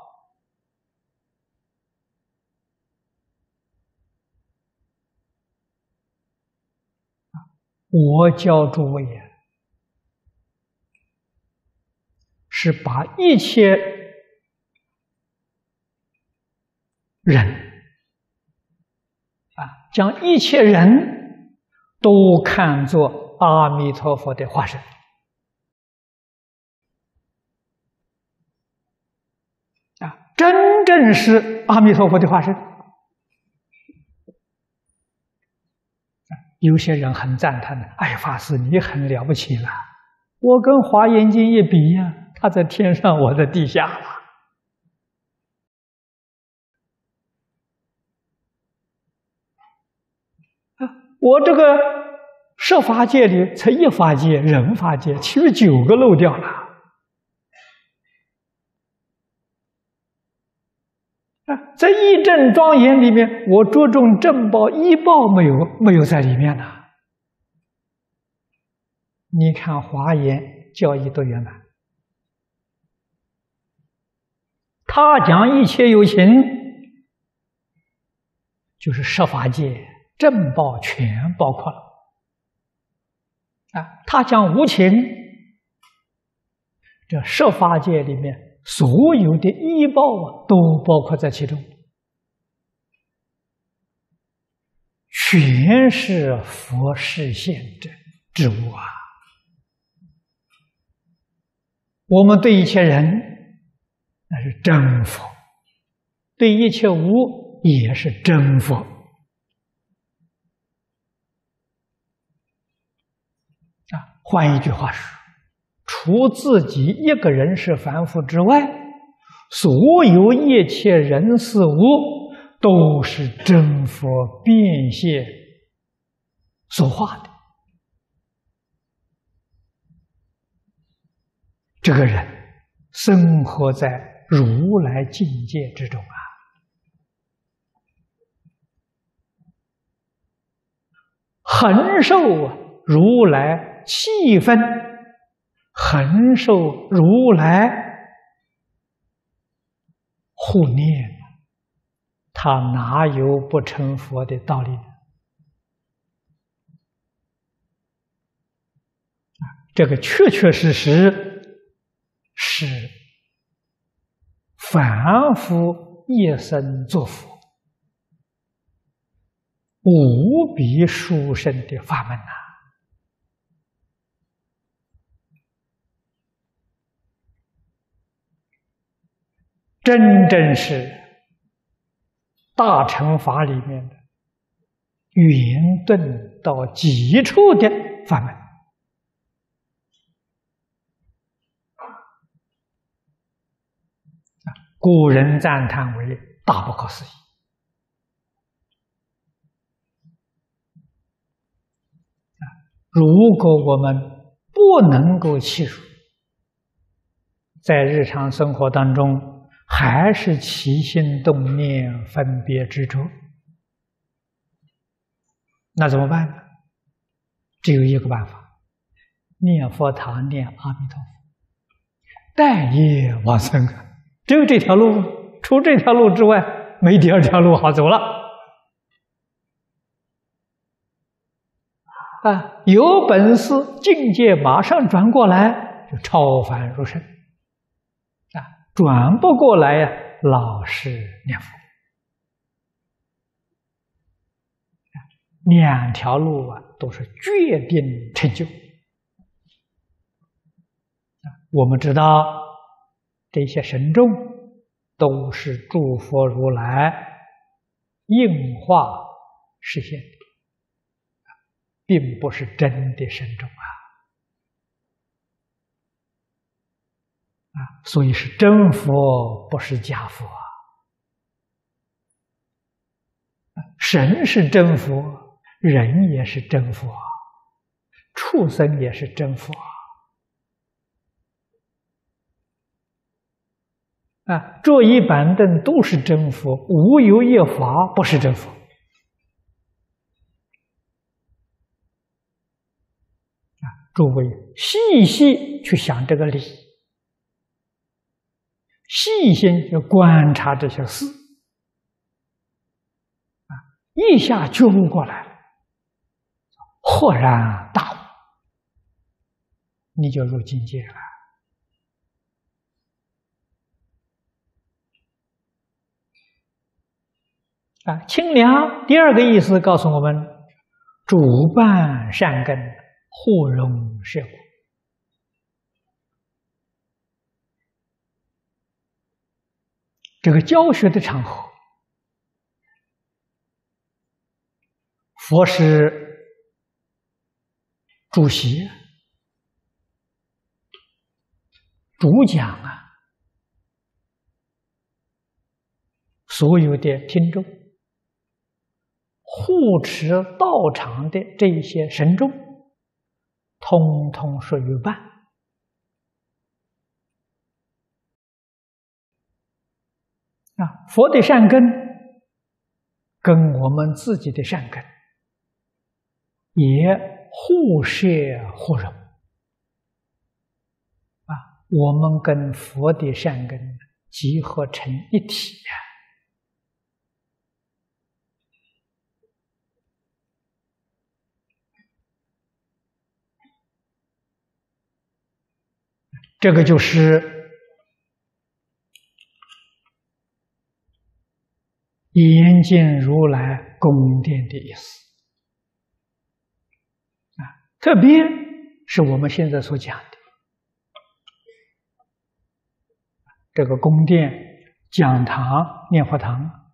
我教诸位啊，是把一切人将一切人都看作阿弥陀佛的化身真正是阿弥陀佛的化身。有些人很赞叹的，哎，法师你很了不起了，我跟华严经一比呀，他在天上，我在地下了。我这个设法界里才一法界人法界，其余9个漏掉了。在义正庄严里面，我着重正报依报没有在里面呢。你看华严教义多圆满，他讲一切有情，就是设法界正报全包括了他讲无情，这设法界里面所有的依报都包括在其中，全是佛示现之物啊。我们对一切人那是真佛，对一切无也是真佛换一句话说，除自己一个人是凡夫之外，所有一切人事物都是真佛变现所化的。这个人生活在如来境界之中恒受如来气氛，恒受如来护念，他哪有不成佛的道理呢？这个确确实实是凡夫一生作佛无比殊胜的法门真正是大乘法里面的圆顿到极处的法门古人赞叹为大不可思议如果我们不能够契入，在日常生活当中还是起心动念分别执着，那怎么办呢？只有一个办法，念佛堂念阿弥陀佛，待业往生只有这条路，除这条路之外没第二条路好走了有本事境界马上转过来，就超凡入圣转不过来呀，老实念佛两条路都是决定成就我们知道这些神众都是诸佛如来应化实现的，并不是真的神众所以是真佛，不是假佛神是真佛，人也是真佛，畜生也是真佛桌椅板凳都是真佛，无有一法不是真佛诸位细细去想这个理，细心去观察这些事一下觉悟过来了， 豁然大悟，你就入境界了。清凉第二个意思告诉我们，主办善根，互容摄果。这个教学的场合，佛是主席、主讲所有的听众、护持道场的这一些神众，通通属于伴。佛的善根跟我们自己的善根也互摄互融我们跟佛的善根集合成一体这个就是严禁如来宫殿的意思特别是我们现在所讲的这个宫殿、讲堂、念佛堂，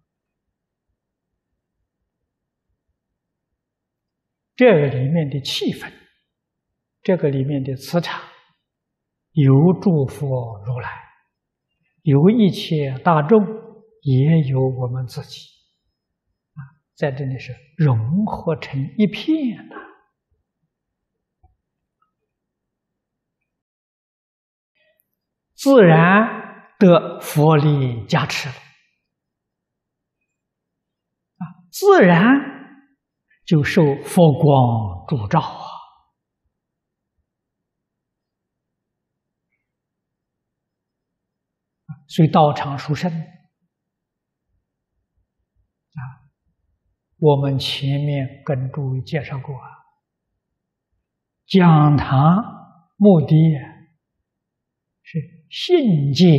这个里面的气氛，这个里面的磁场，有诸佛如来，有一切大众，也有我们自己在这里是融合成一片自然得佛力加持了自然就受佛光烛照所以道场殊胜我们前面跟诸位介绍过讲堂目的是信解，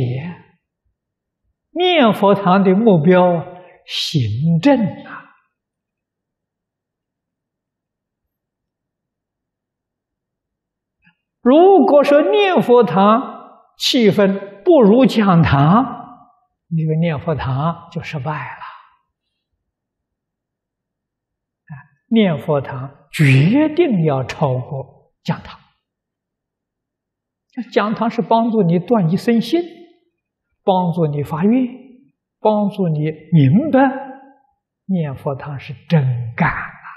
念佛堂的目标行正如果说念佛堂气氛不如讲堂，这个念佛堂就失败了。念佛堂决定要超过讲堂。讲堂是帮助你断一生信，帮助你发愿，帮助你明白。念佛堂是真干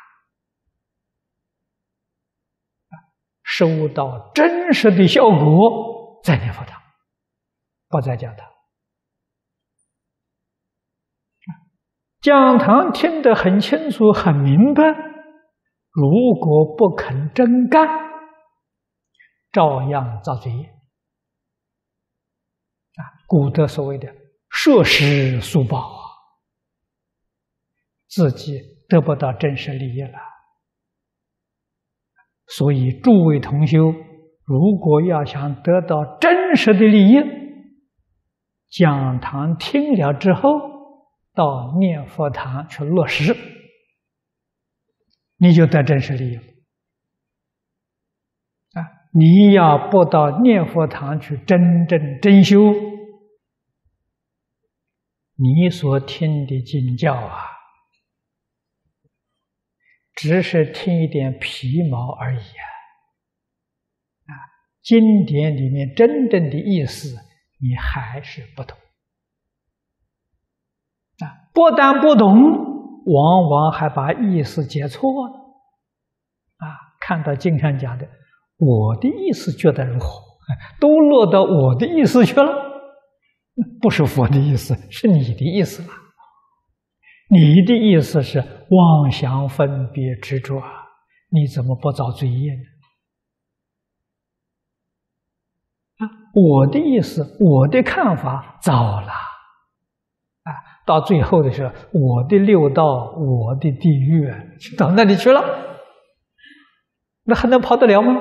收到真实的效果，在念佛堂，不在讲堂。讲堂听得很清楚、很明白，如果不肯真干，照样造罪业古德所谓的摄施速报自己得不到真实利益了。所以诸位同修，如果要想得到真实的利益，讲堂听了之后，到念佛堂去落实，你就得真实利益了。你要不到念佛堂去真正真修，你所听的经教只是听一点皮毛而已经典里面真正的意思你还是不懂不但不懂，往往还把意思解错了看到经上讲的我的意思觉得如何，都落到我的意思去了，不是佛的意思，是你的意思了。你的意思是妄想分别执着你怎么不造罪业呢？我的意思，我的看法造了到最后的时候，我的六道，我的地狱到那里去了那还能跑得了吗？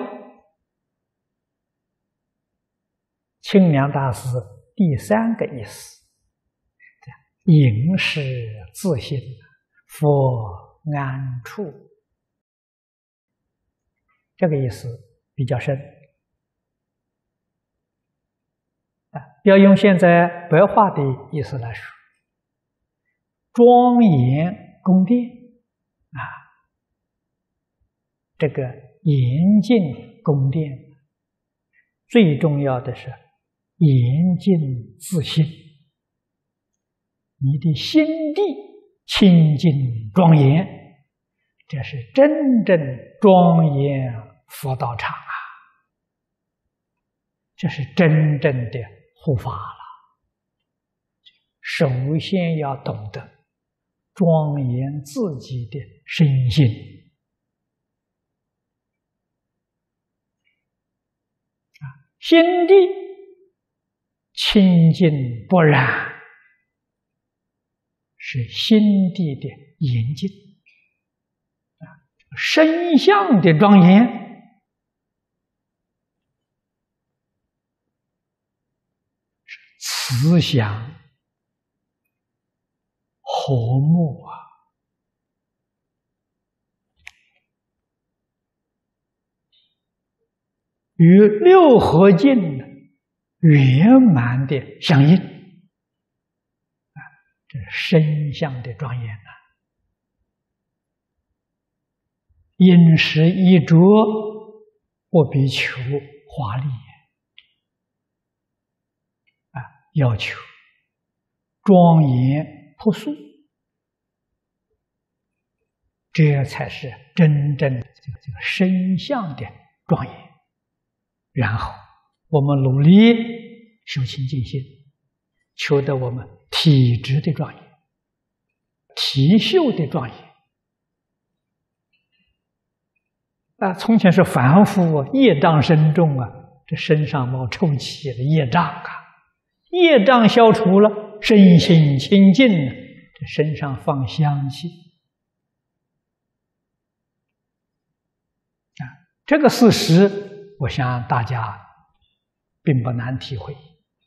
清凉大师第三个意思，应是自性，佛安处。这个意思比较深要用现在白话的意思来说，庄严宫殿这个严净宫殿，最重要的是严净自性，你的心地清净庄严，这是真正庄严佛道场这是真正的护法了。首先要懂得庄严自己的身心心地清净不染，是心地的严净身相的庄严慈祥和睦与六合境圆满的相应这身相的庄严饮食衣着不必求华丽要求庄严朴素，这才是真正这个身相的庄严。然后我们努力修清净心，求得我们体质的庄严、体秀的庄严从前是凡夫业障深重这身上冒臭气的业障业障消除了，身心清净这身上放香气这个事实我想大家并不难体会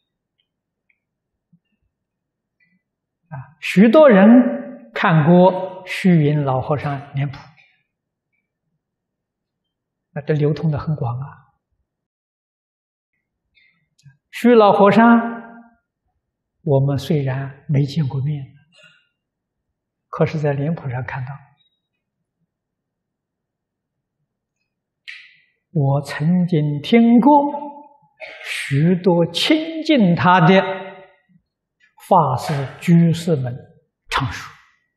许多人看过虚云老和尚脸谱这流通的很广虚老和尚我们虽然没见过面，可是在脸谱上看到我曾经听过许多亲近他的法师居士们唱说，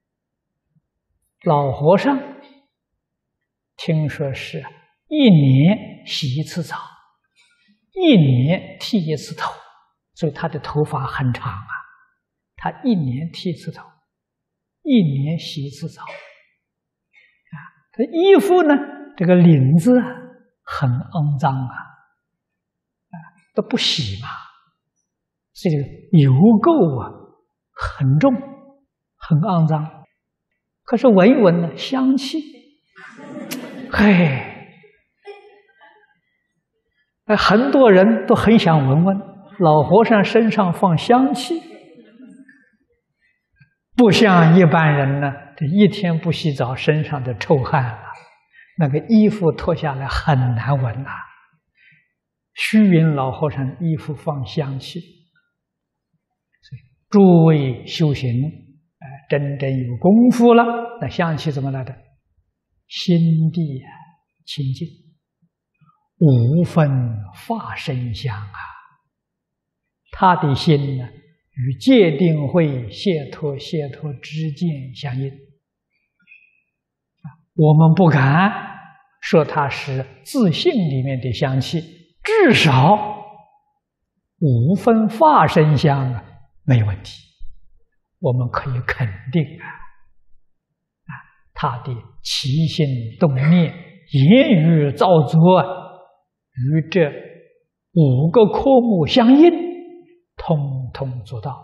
老和尚听说是一年洗一次澡，一年剃一次头，所以他的头发很长他一年剃一次头，一年洗一次澡他衣服呢这个领子很肮脏都不洗嘛，所以油垢很重，很肮脏。可是闻一闻呢，香气，很多人都很想闻闻老和尚身上放香气，不像一般人呢，这一天不洗澡，身上的臭汗那个衣服脱下来很难闻虚云老和尚衣服放香气，所以诸位修行真正有功夫了，那香气怎么来的？心地清净，无分法身香他的心呢与戒定慧解脱知见相应我们不敢说它是自性里面的香气，至少五分法身香没问题，我们可以肯定他的起心动念、言语造作与这5个科目相应，通通做到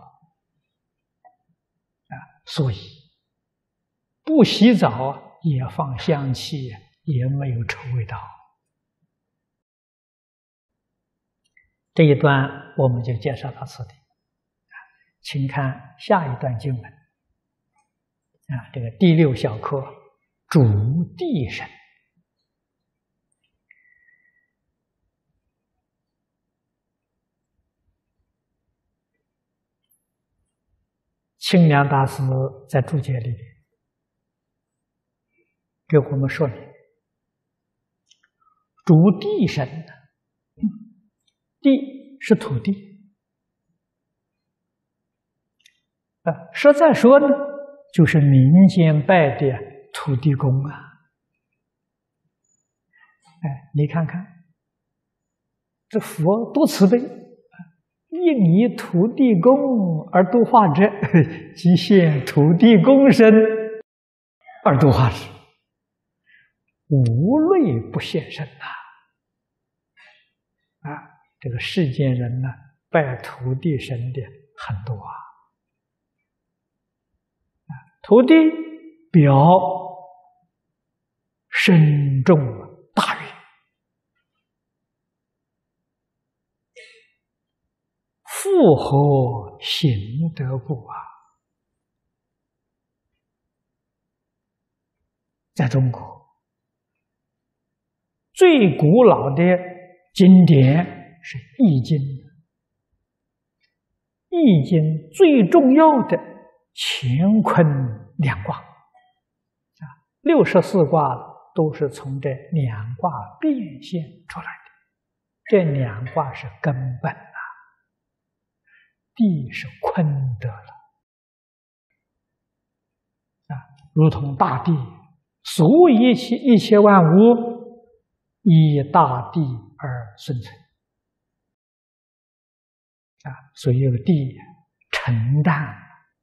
所以不洗澡也放香气， 也没有臭味道。这一段我们就介绍到此地，请看下一段经文这个第六小课主地神。清凉大师在注解里给我们说明，主地神，地是土地，实在说呢，就是民间拜的土地公啊。你看看这佛多慈悲，应以土地公而度化之，即现土地公身而度化之，无类不现身这个世间人呢，拜土地神的很多土地表深重大愿，复何行得故在中国最古老的经典是易经，易经最重要的乾坤两卦，64卦都是从这两卦变现出来的。这两卦是根本地是坤德了如同大地，所有一切万物依大地而生存所以这个地承担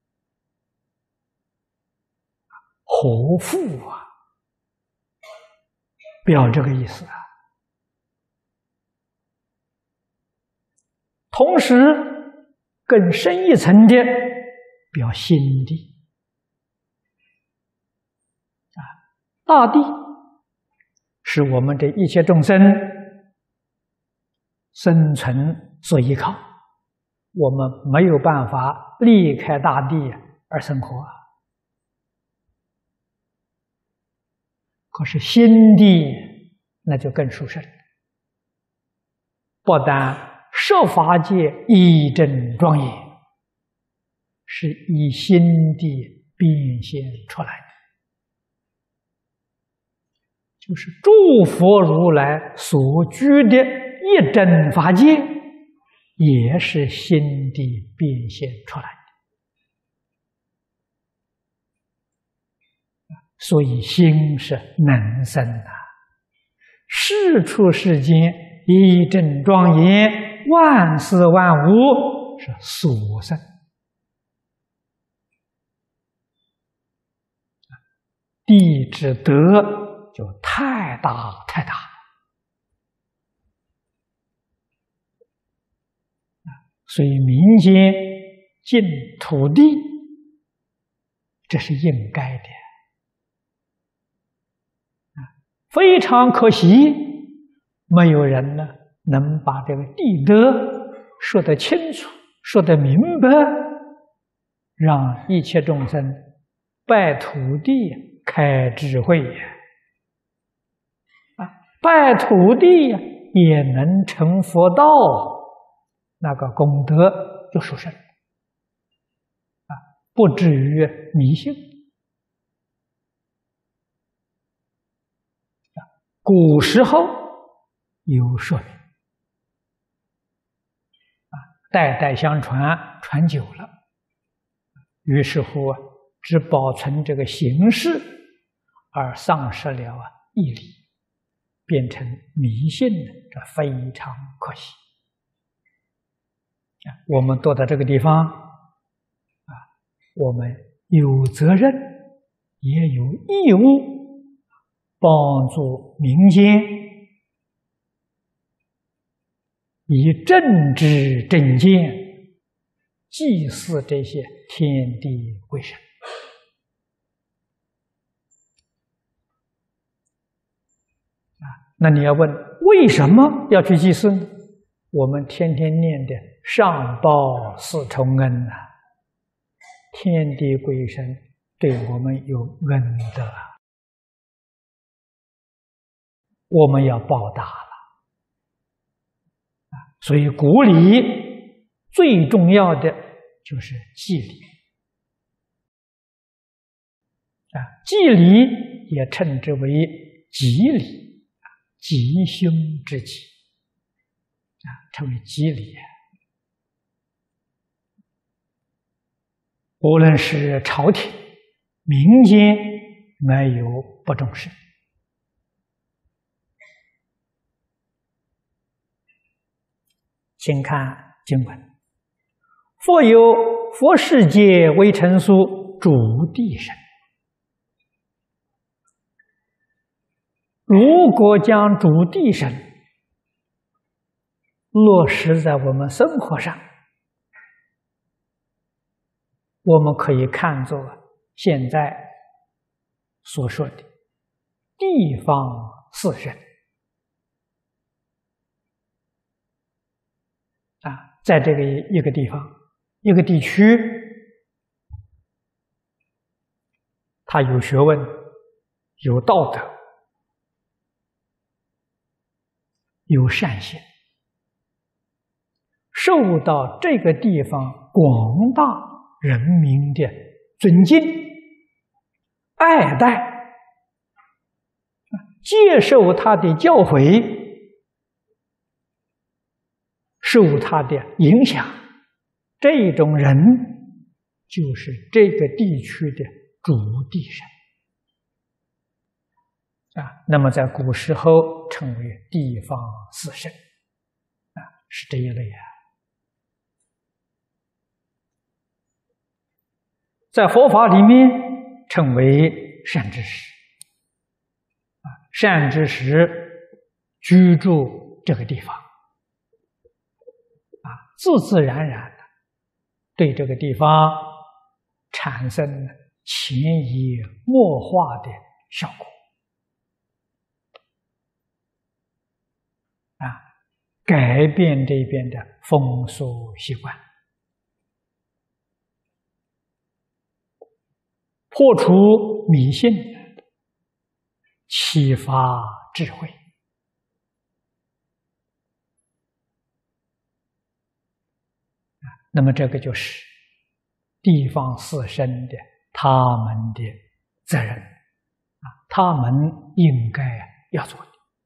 和富表这个意思同时更深一层的表心地大地是我们这一切众生生存所依靠，我们没有办法离开大地而生活可是心地那就更殊胜，不但设法界一真庄严，是以心地变现出来的，就是诸佛如来所居的一真法界，也是心地变现出来的。所以心是能生世出世间一真庄严，万事万物是所生。地之德就太大太大所以民间敬土地，这是应该的非常可惜，没有人呢能把这个地德说得清楚，说得明白，让一切众生拜土地开智慧拜土地也能成佛道，那个功德就殊胜不至于迷信。古时候有说明代代相传，传久了，于是乎只保存这个形式，而丧失了义理，变成迷信，这非常可惜我们坐在这个地方我们有责任也有义务帮助民间以正知正见祭祀这些天地鬼神那你要问为什么要去祭祀呢？我们天天念的上报四重恩啊，天地鬼神对我们有恩的，我们要报答了。所以古礼最重要的就是祭礼祭礼也称之为吉礼吉凶之吉称为吉礼。无论是朝廷民间没有不重视。请看经文：复有佛世界为成书主地神。如果将主地神落实在我们生活上，我们可以看作现在所说的地方四神在这个一个地方一个地区，他有学问有道德有善行，受到这个地方广大人民的尊敬爱戴，接受他的教诲，受他的影响，这种人就是这个地区的主地神那么在古时候称为地方四神是这一类在佛法里面称为善知识善知识居住这个地方自自然然的对这个地方产生潜移默化的效果改变这边的风俗习惯，破除迷信，启发智慧那么这个就是地方四神的他们的责任他们应该要做的。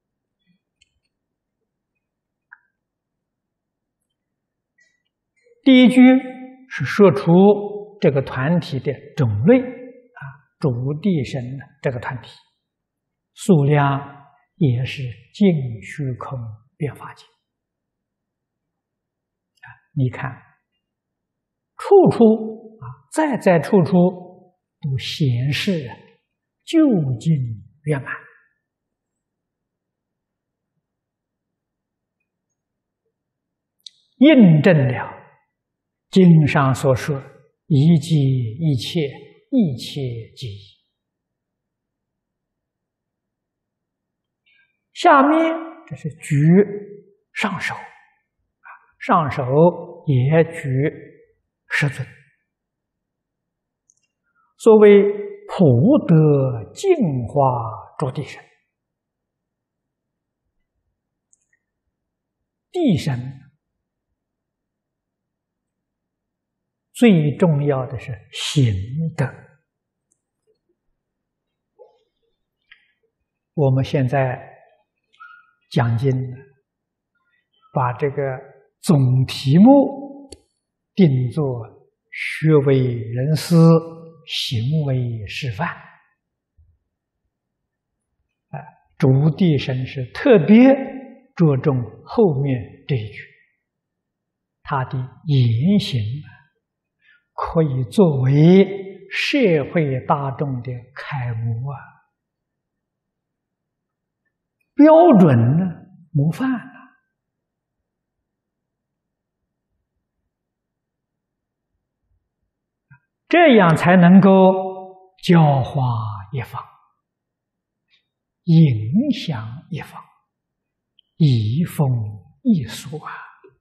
第一句是说出这个团体的种类主地神这个团体数量也是尽虚空变法界你看处处在处处都显示究竟圆满印证了经上所说一即一切一切即一下面这是举上首上首也举十尊所谓普德净化诸地神地神最重要的是行德我们现在讲经把这个总题目定作学为人师行为示范主地神是特别着重后面这一句他的言行可以作为社会大众的楷模标准模范这样才能够教化一方影响一方移风易俗啊！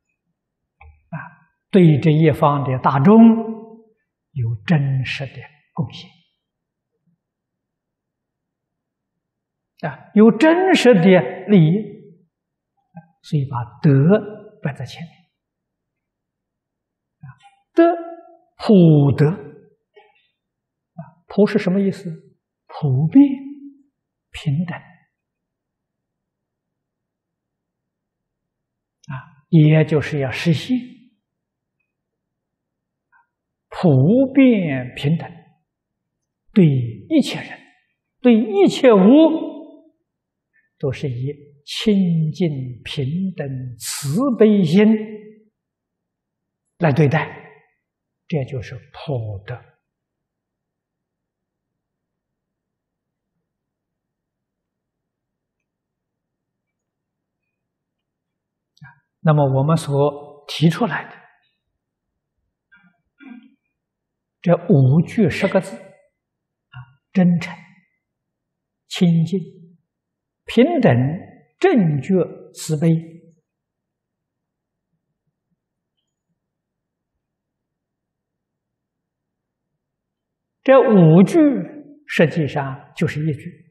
对这一方的大众有真实的贡献有真实的利益，所以把德摆在前面德，普德普是什么意思？普遍平等也就是要实现普遍平等，对一切人，对一切物，都是以清净平等慈悲心来对待，这就是普德。那么我们所提出来的这5句10个字真诚、清净、平等、正觉、慈悲，这5句实际上就是一句，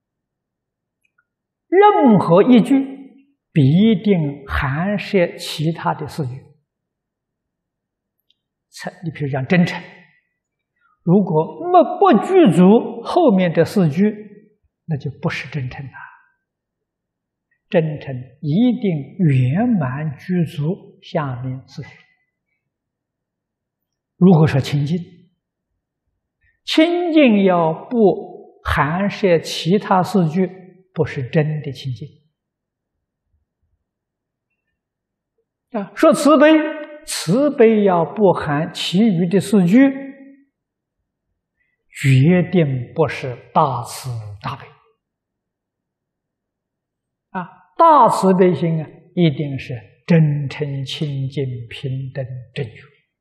任何一句必定含摄其他的4句。你比如讲真诚，如果不具足后面的4句，那就不是真诚了。真诚一定圆满具足下面4句。如果说清净，清净要不含摄其他4句，不是真的清净。说慈悲，慈悲要不含其余的4句，决定不是大慈大悲大慈悲心一定是真诚清净平等正觉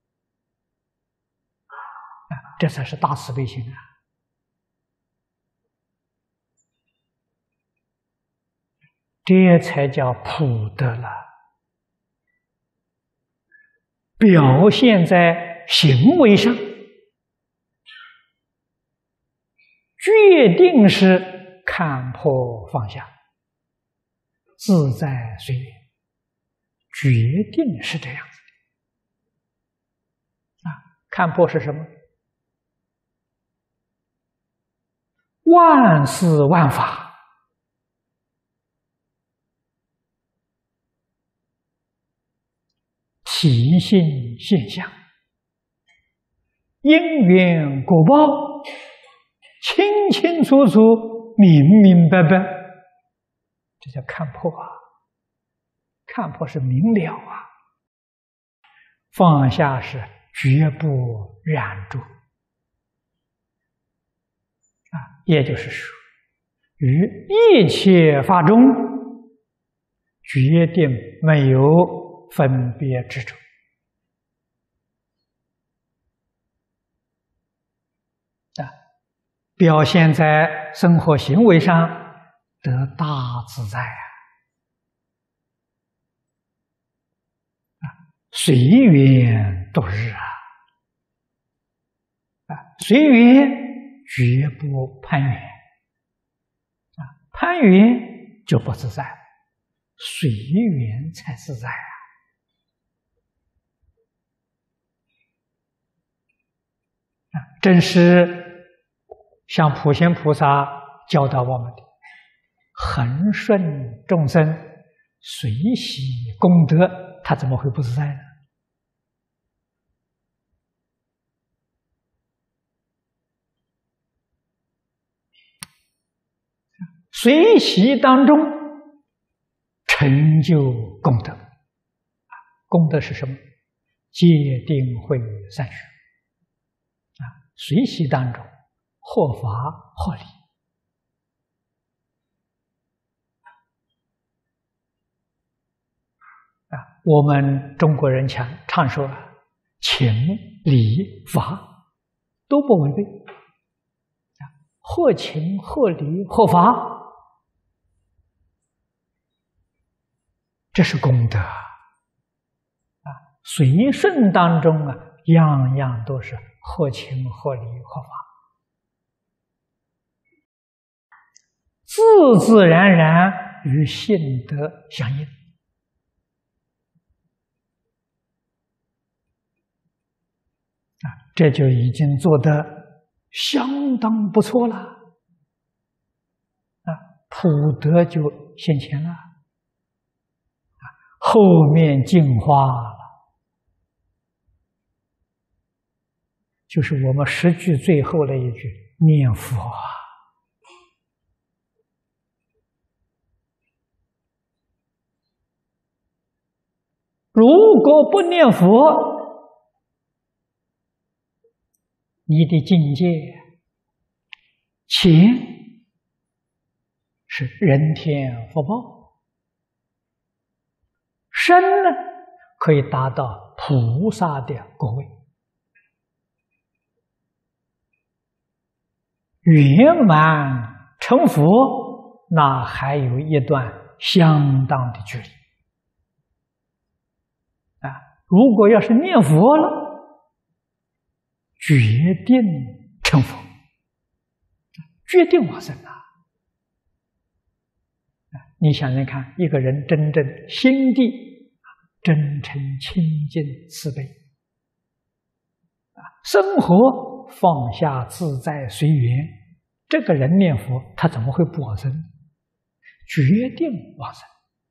这才是大慈悲心这才叫普德了。表现在行为上，决定是看破放下，自在随缘，决定是这样子的看破是什么？万事万法体性现象，因缘果报，清清楚楚，明明白白，这叫看破看破是明了放下是绝不染著也就是说，于一切法中，决定没有分别执着表现在生活行为上得大自在随缘度日随缘绝不攀缘攀缘就不自在，随缘才自在真是像普贤菩萨教导我们的恒顺众生，随喜功德，他怎么会不自在呢？随喜当中成就功德功德是什么？戒定慧善学随喜当中获法获利我们中国人常说情理法都不违背或情或理或法这是功德啊！随顺当中啊，样样都是合情合理合法，自自然然与性德相应啊，这就已经做得相当不错了啊，普德就现前了，后面净化了。就是我们十句最后的一句念佛啊，如果不念佛，你的境界前是人天福报，身呢可以达到菩萨的果位。圆满成佛，那还有一段相当的距离啊！如果要是念佛了，决定成佛，决定往生啊！你想想看，一个人真正心地真诚清净慈悲生活放下自在随缘，这个人念佛，他怎么会不往生？决定往生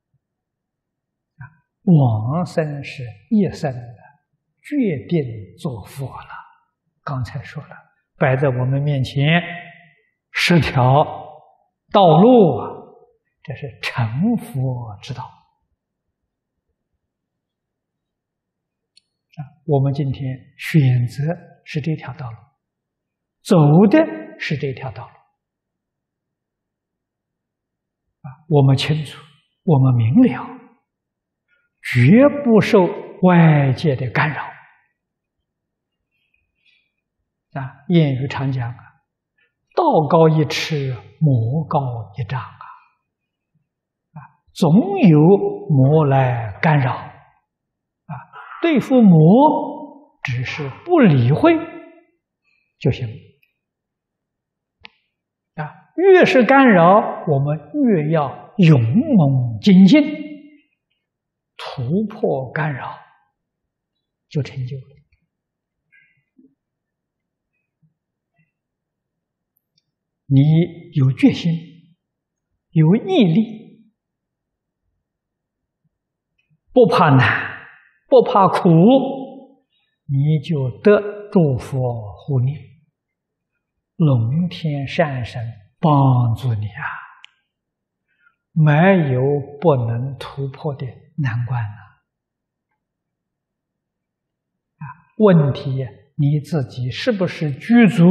往生是一生的，决定做佛了。刚才说了，摆在我们面前10条道路啊，这是成佛之道我们今天选择是这条道路，走的是这条道路我们清楚，我们明了，绝不受外界的干扰谚语常讲道高一尺，魔高一丈总有魔来干扰对付魔只是不理会就行越是干扰，我们越要勇猛精进，突破干扰，就成就了。你有决心，有毅力，不怕难，不怕苦，你就得诸佛护念，龙天善神帮助你没有不能突破的难关问题你自己是不是具足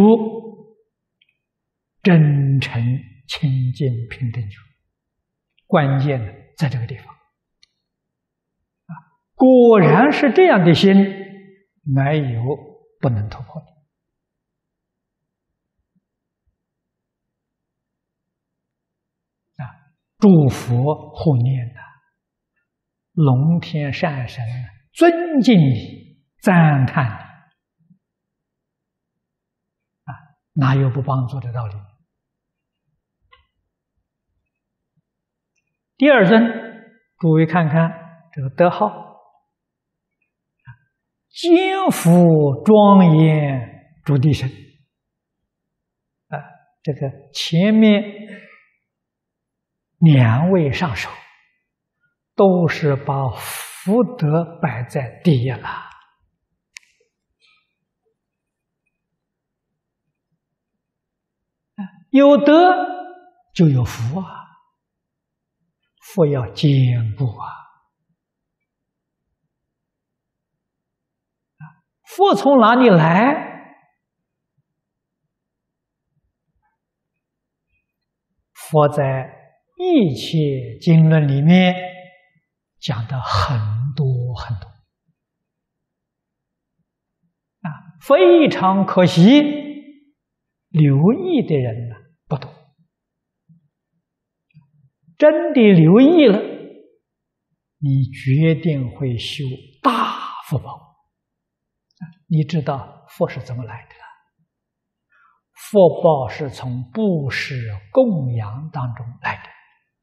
真诚清净平等觉？关键在这个地方果然是这样的心，没有不能突破的诸佛护念龙天善神尊敬你，赞叹你哪有不帮助的道理？第二尊，诸位看看这个德号，肩负庄严诸地神这个前面2位上首都是把福德摆在第一了有德就有福福要坚固福从哪里来？佛在一切经论里面讲的很多很多非常可惜，留意的人不多。真的留意了， 你决定会修大福报。你知道福是怎么来的了？福报是从布施供养当中来的。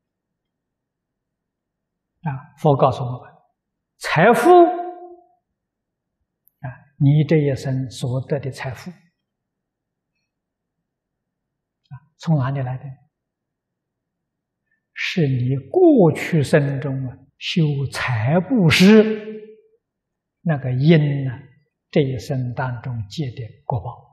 佛告诉我们，财富你这一生所得的财富从哪里来的？是你过去生中修财布施那个因这一生当中结的果报。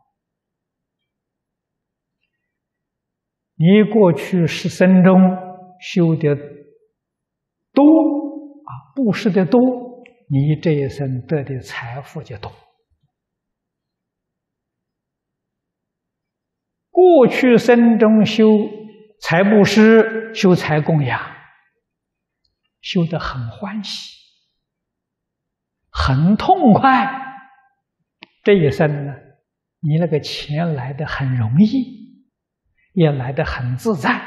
你过去生中修的多布施的多，你这一生得的财富就多。过去生中修财布施、修财供养，修得很欢喜，很痛快。这一生呢，你那个钱来得很容易，也来得很自在。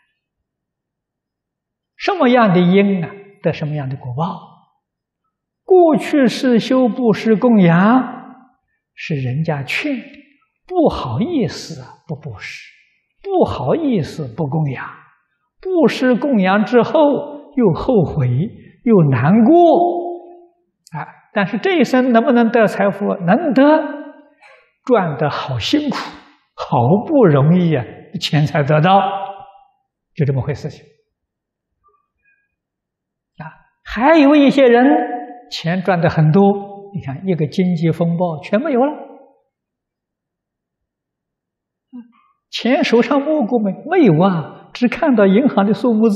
什么样的因得什么样的果报。过去是修布施供养，是人家劝的，不好意思不布施，不好意思不供养，布施供养之后又后悔又难过但是这一生能不能得财富？能得，赚得好辛苦，好不容易钱才得到，就这么回事情还有一些人钱赚得很多，你看一个经济风暴全没有了，钱手上摸过没有只看到银行的数目字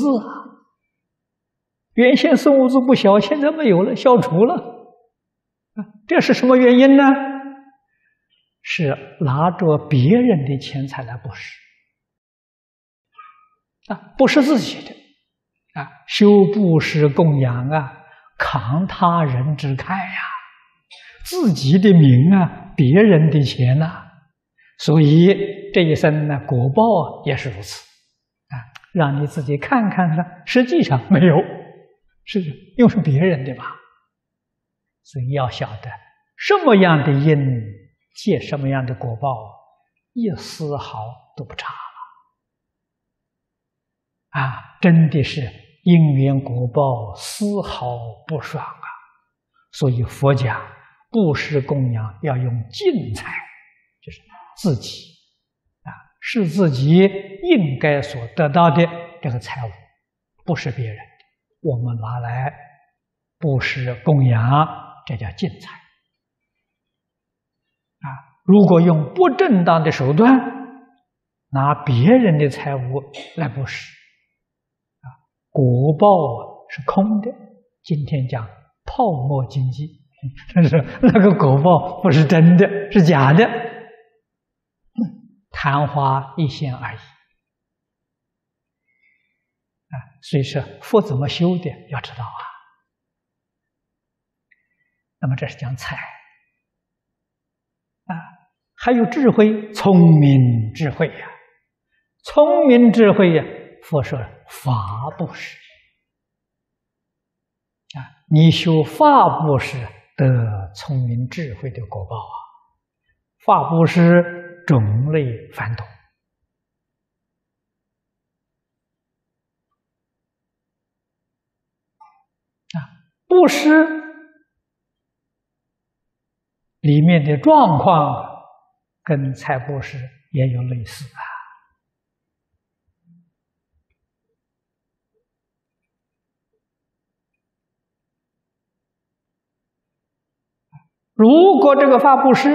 原先数目字不小，现在没有了，消除了这是什么原因呢？是拿着别人的钱财来布施不是自己的修布施供养扛他人之慨自己的名别人的钱所以这一生果报也是如此让你自己看看实际上没有，是又是别人的嘛。所以要晓得什么样的因结什么样的果报，一丝毫都不差了真的是因缘果报丝毫不爽所以佛讲布施供养要用净财，就是自己是自己应该所得到的这个财物，不是别人的，我们拿来布施供养，这叫净财如果用不正当的手段拿别人的财物来布施果报是空的。今天讲泡沫经济，但是那个果报不是真的，是假的，昙花一现而已所以说福怎么修的要知道那么这是讲财还有智慧，聪明智慧聪明智慧佛说法布施你修法布施得聪明智慧的果报法布施种类繁多布施里面的状况跟财布施也有类似如果这个法布施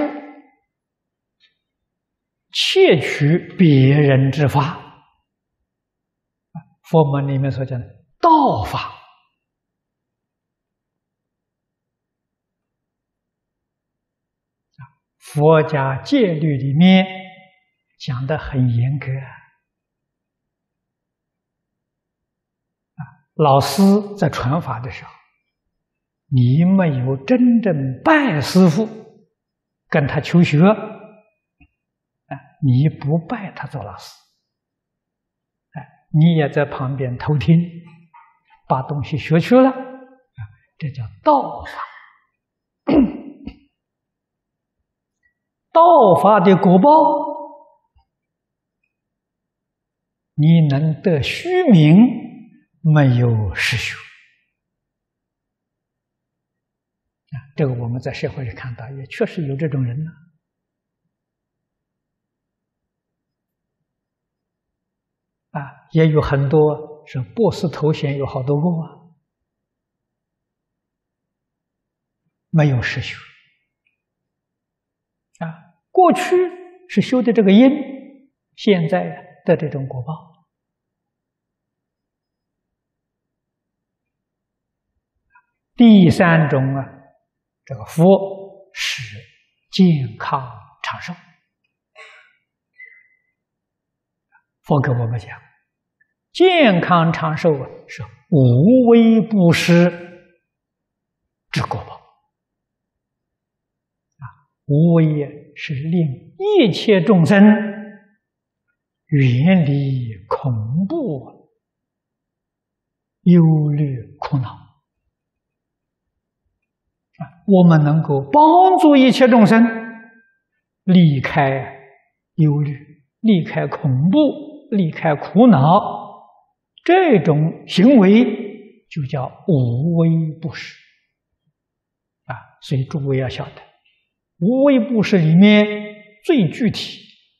窃取别人之法，佛门里面所讲的盗法佛家戒律里面讲得很严格老师在传法的时候，你没有真正拜师父跟他求学你不拜他做老师你也在旁边偷听，把东西学去了这叫道法。道法的果报，你能得虚名，没有实修。这个我们在社会里看到，也确实有这种人呢。也有很多是博士头衔有好多个没有实修。过去是修的这个因，现在的这种果报。第三种这个福是健康长寿。佛给我们讲，健康长寿是无微不施之果报。无为是令一切众生远离恐怖、忧虑、苦恼。我们能够帮助一切众生离开忧虑、离开恐怖、离开苦恼，这种行为就叫无微不施。所以诸位要晓得，无微不施里面最具体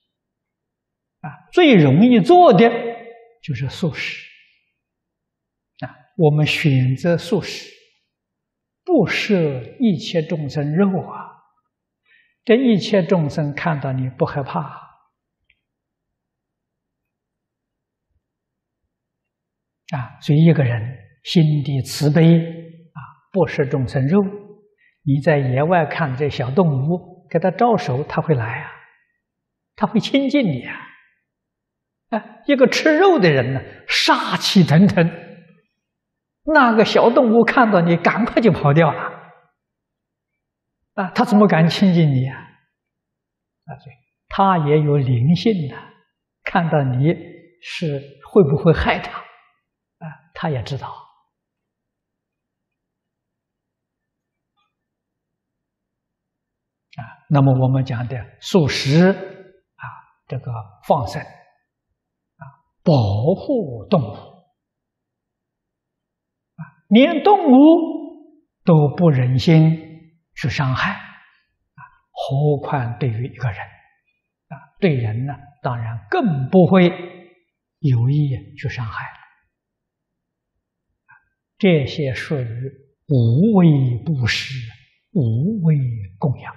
最容易做的就是素食我们选择素食，不摄一切众生肉这一切众生看到你不害怕所以一个人心地慈悲不摄众生肉，你在野外看这小动物，给它招手，它会来它会亲近你一个吃肉的人呢，杀气腾腾，那个小动物看到你，赶快就跑掉了它怎么敢亲近你对，它也有灵性看到你是会不会害它它也知道。那么我们讲的素食这个放生保护动物连动物都不忍心去伤害何况对于一个人对人呢，当然更不会有意去伤害了。这些属于无微不施、无微供养。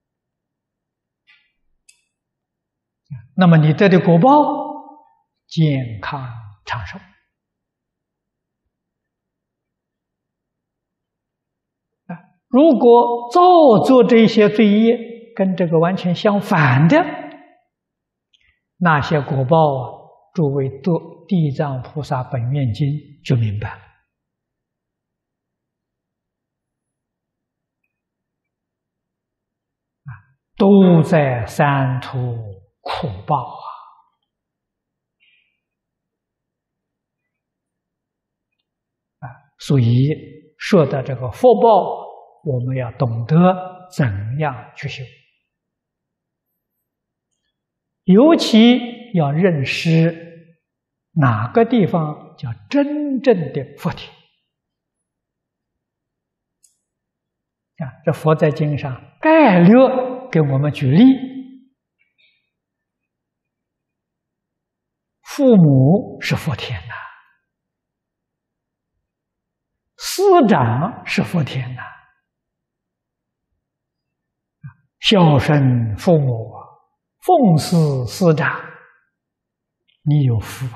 那么你得的果报，健康长寿。如果造作这些罪业跟这个完全相反的，那些果报诸位读地藏菩萨本愿经就明白了。都在三途苦报所以说的这个福报，我们要懂得怎样去修，尤其要认识哪个地方叫真正的福田这佛在经上概略给我们举例，父母是福田师长是福田孝顺父母，奉事师长，你有福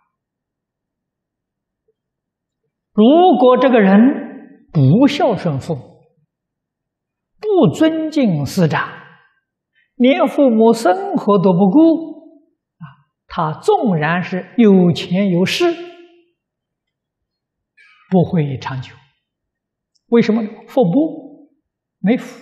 如果这个人不孝顺父母，不尊敬师长，连父母生活都不顾他纵然是有钱有势，不会长久。为什么呢？福不没福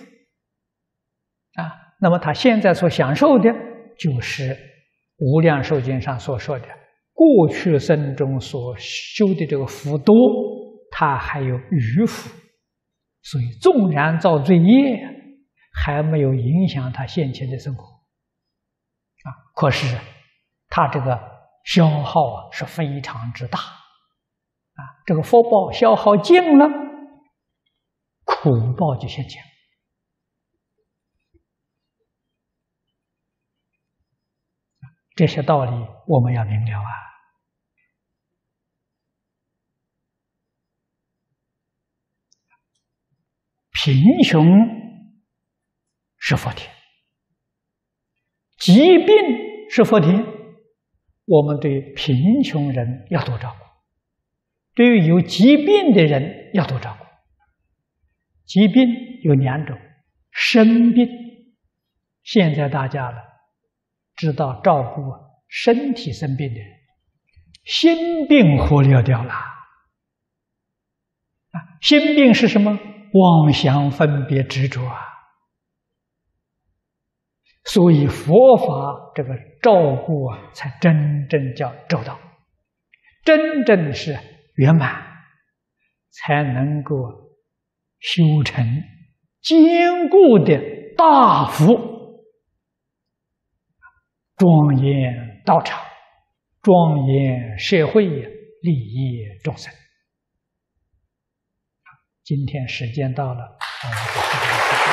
那么他现在所享受的就是无量寿经上所说的过去生中所修的这个福多，他还有余福所以纵然造罪业，还没有影响他现前的生活可是他这个消耗是非常之大这个福报消耗尽了，苦报就现前。这些道理我们要明了贫穷是福田，疾病是福田，我们对贫穷人要多照顾，对于有疾病的人要多照顾。疾病有2种，生病，现在大家知道照顾身体生病的人，心病忽略掉了心病是什么？妄想分别执着所以佛法这个照顾才真正叫周到，真正是圆满，才能够修成坚固的大福，庄严道场，庄严社会，利益众生。今天时间到了，我们就